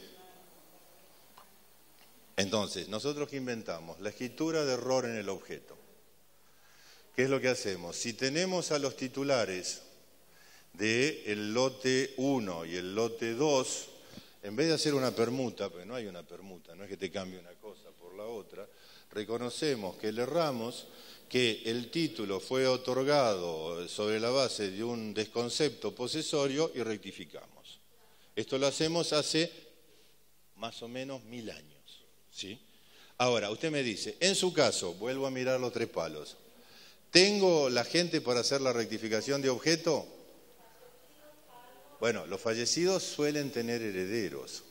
Entonces, nosotros que inventamos la escritura de error en el objeto. ¿Qué es lo que hacemos? Si tenemos a los titulares del lote uno y el lote dos, en vez de hacer una permuta, porque no hay una permuta, no es que te cambie una cosa por la otra, reconocemos que le erramos, que el título fue otorgado sobre la base de un desconcepto posesorio y rectificamos. Esto lo hacemos hace más o menos mil años. ¿Sí? Ahora, usted me dice, en su caso, vuelvo a mirar los tres palos, ¿tengo la gente para hacer la rectificación de objeto? Bueno, los fallecidos suelen tener herederos.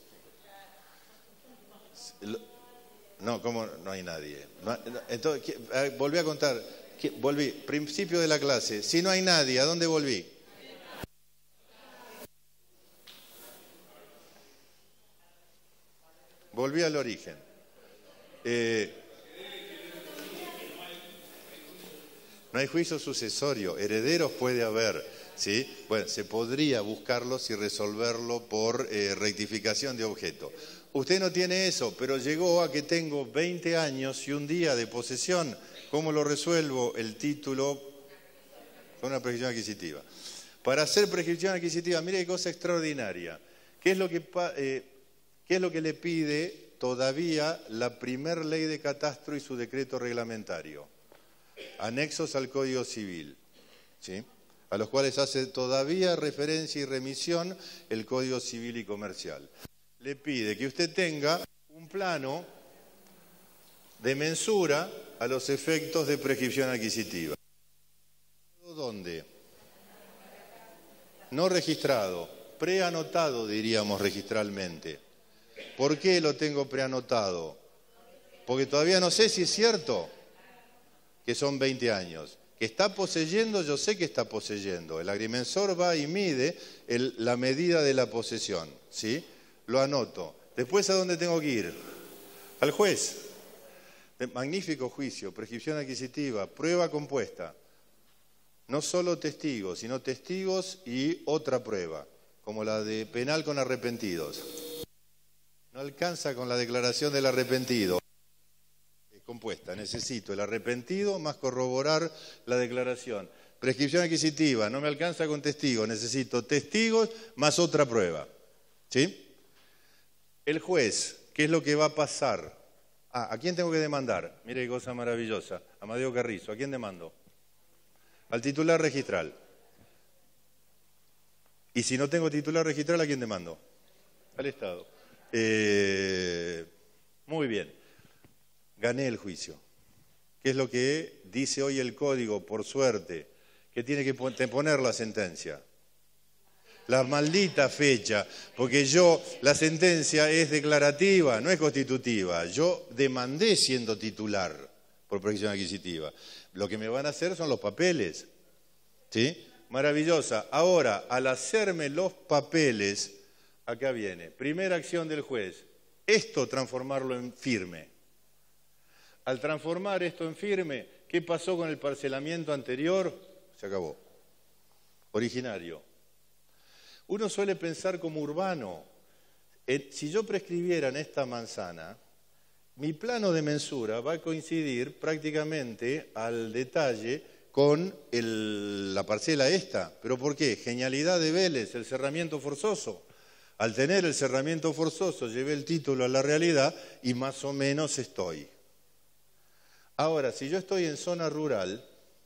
No, ¿cómo? No hay nadie. Entonces, volví a contar, volví, principio de la clase, si no hay nadie, ¿a dónde volví? Volví al origen. Eh, no hay juicio sucesorio, herederos puede haber, ¿sí? Bueno, se podría buscarlos y resolverlo por eh, rectificación de objeto. Usted no tiene eso, pero llegó a que tengo veinte años y un día de posesión. ¿Cómo lo resuelvo? El título con una prescripción adquisitiva. Para hacer prescripción adquisitiva, mire qué cosa extraordinaria. ¿Qué es lo que, eh, qué es lo que le pide todavía la primer ley de catastro y su decreto reglamentario, anexos al Código Civil, ¿sí?, a los cuales hace todavía referencia y remisión el Código Civil y Comercial. Le pide que usted tenga un plano de mensura a los efectos de prescripción adquisitiva. ¿Dónde? No registrado, preanotado diríamos registralmente. ¿Por qué lo tengo preanotado? Porque todavía no sé si es cierto que son veinte años. Que está poseyendo, yo sé que está poseyendo. El agrimensor va y mide el, la medida de la posesión, ¿sí? Lo anoto. Después, ¿a dónde tengo que ir? Al juez. Magnífico juicio, prescripción adquisitiva, prueba compuesta. No solo testigos, sino testigos y otra prueba, como la de penal con arrepentidos. No alcanza con la declaración del arrepentido. Compuesta, necesito el arrepentido más corroborar la declaración. Prescripción adquisitiva, no me alcanza con testigos, necesito testigos más otra prueba. ¿Sí? El juez, ¿qué es lo que va a pasar? Ah, ¿a quién tengo que demandar? Mire qué cosa maravillosa. Amadeo Carrizo, ¿a quién demando? Al titular registral. Y si no tengo titular registral, ¿a quién demando? Al Estado. Eh, muy bien. Gané el juicio. ¿Qué es lo que dice hoy el Código, por suerte? Que tiene que poner la sentencia. La maldita fecha, porque yo, la sentencia es declarativa, no es constitutiva. Yo demandé siendo titular por prescripción adquisitiva. Lo que me van a hacer son los papeles. ¿Sí? Maravillosa. Ahora, al hacerme los papeles, acá viene. Primera acción del juez. Esto transformarlo en firme. Al transformar esto en firme, ¿qué pasó con el parcelamiento anterior? Se acabó. Originario. Uno suele pensar como urbano. Eh, si yo prescribiera en esta manzana, mi plano de mensura va a coincidir prácticamente al detalle con el, la parcela esta. ¿Pero por qué? Genialidad de Vélez, el cerramiento forzoso. Al tener el cerramiento forzoso, llevé el título a la realidad y más o menos estoy. Ahora, si yo estoy en zona rural,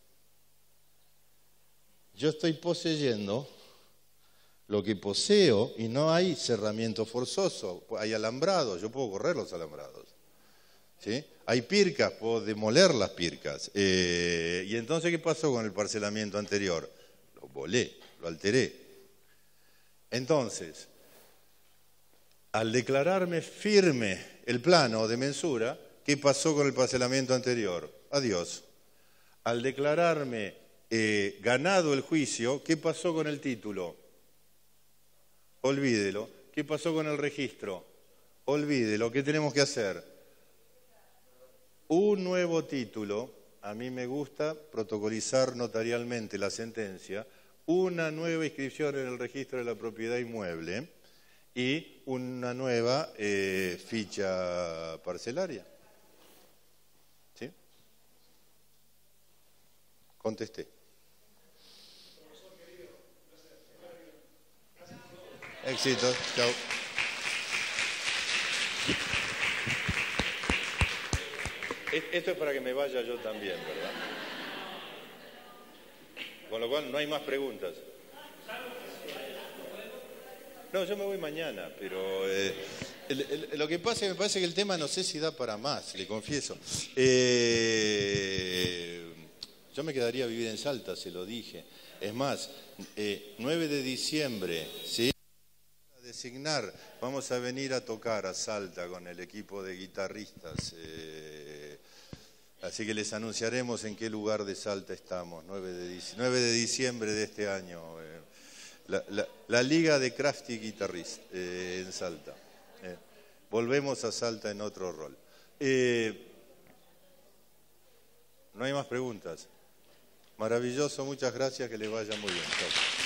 yo estoy poseyendo lo que poseo y no hay cerramiento forzoso, hay alambrados, yo puedo correr los alambrados. ¿Sí? Hay pircas, puedo demoler las pircas. Eh, ¿Y entonces qué pasó con el parcelamiento anterior? Lo volé, lo alteré. Entonces, al declararme firme el plano de mensura, ¿qué pasó con el parcelamiento anterior? Adiós. Al declararme eh, ganado el juicio, ¿qué pasó con el título? Olvídelo. ¿Qué pasó con el registro? Olvídelo. ¿Qué tenemos que hacer? Un nuevo título. A mí me gusta protocolizar notarialmente la sentencia. Una nueva inscripción en el registro de la propiedad inmueble y una nueva eh, ficha parcelaria. ¿Sí? Contesté. Éxitos. Chao. Esto es para que me vaya yo también, ¿verdad? Con lo cual no hay más preguntas. No, yo me voy mañana, pero eh, el, el, lo que pasa es que me parece que el tema no sé si da para más, le confieso. Eh, yo me quedaría a vivir en Salta, se lo dije. Es más, eh, nueve de diciembre, ¿sí? A designar, vamos a venir a tocar a Salta con el equipo de guitarristas. Eh, así que les anunciaremos en qué lugar de Salta estamos, nueve de diciembre de este año. Eh, La, la, la Liga de Crafty Guitarrist eh, en Salta. Eh, volvemos a Salta en otro rol. Eh, no hay más preguntas. Maravilloso, muchas gracias, que le vaya muy bien. Chao.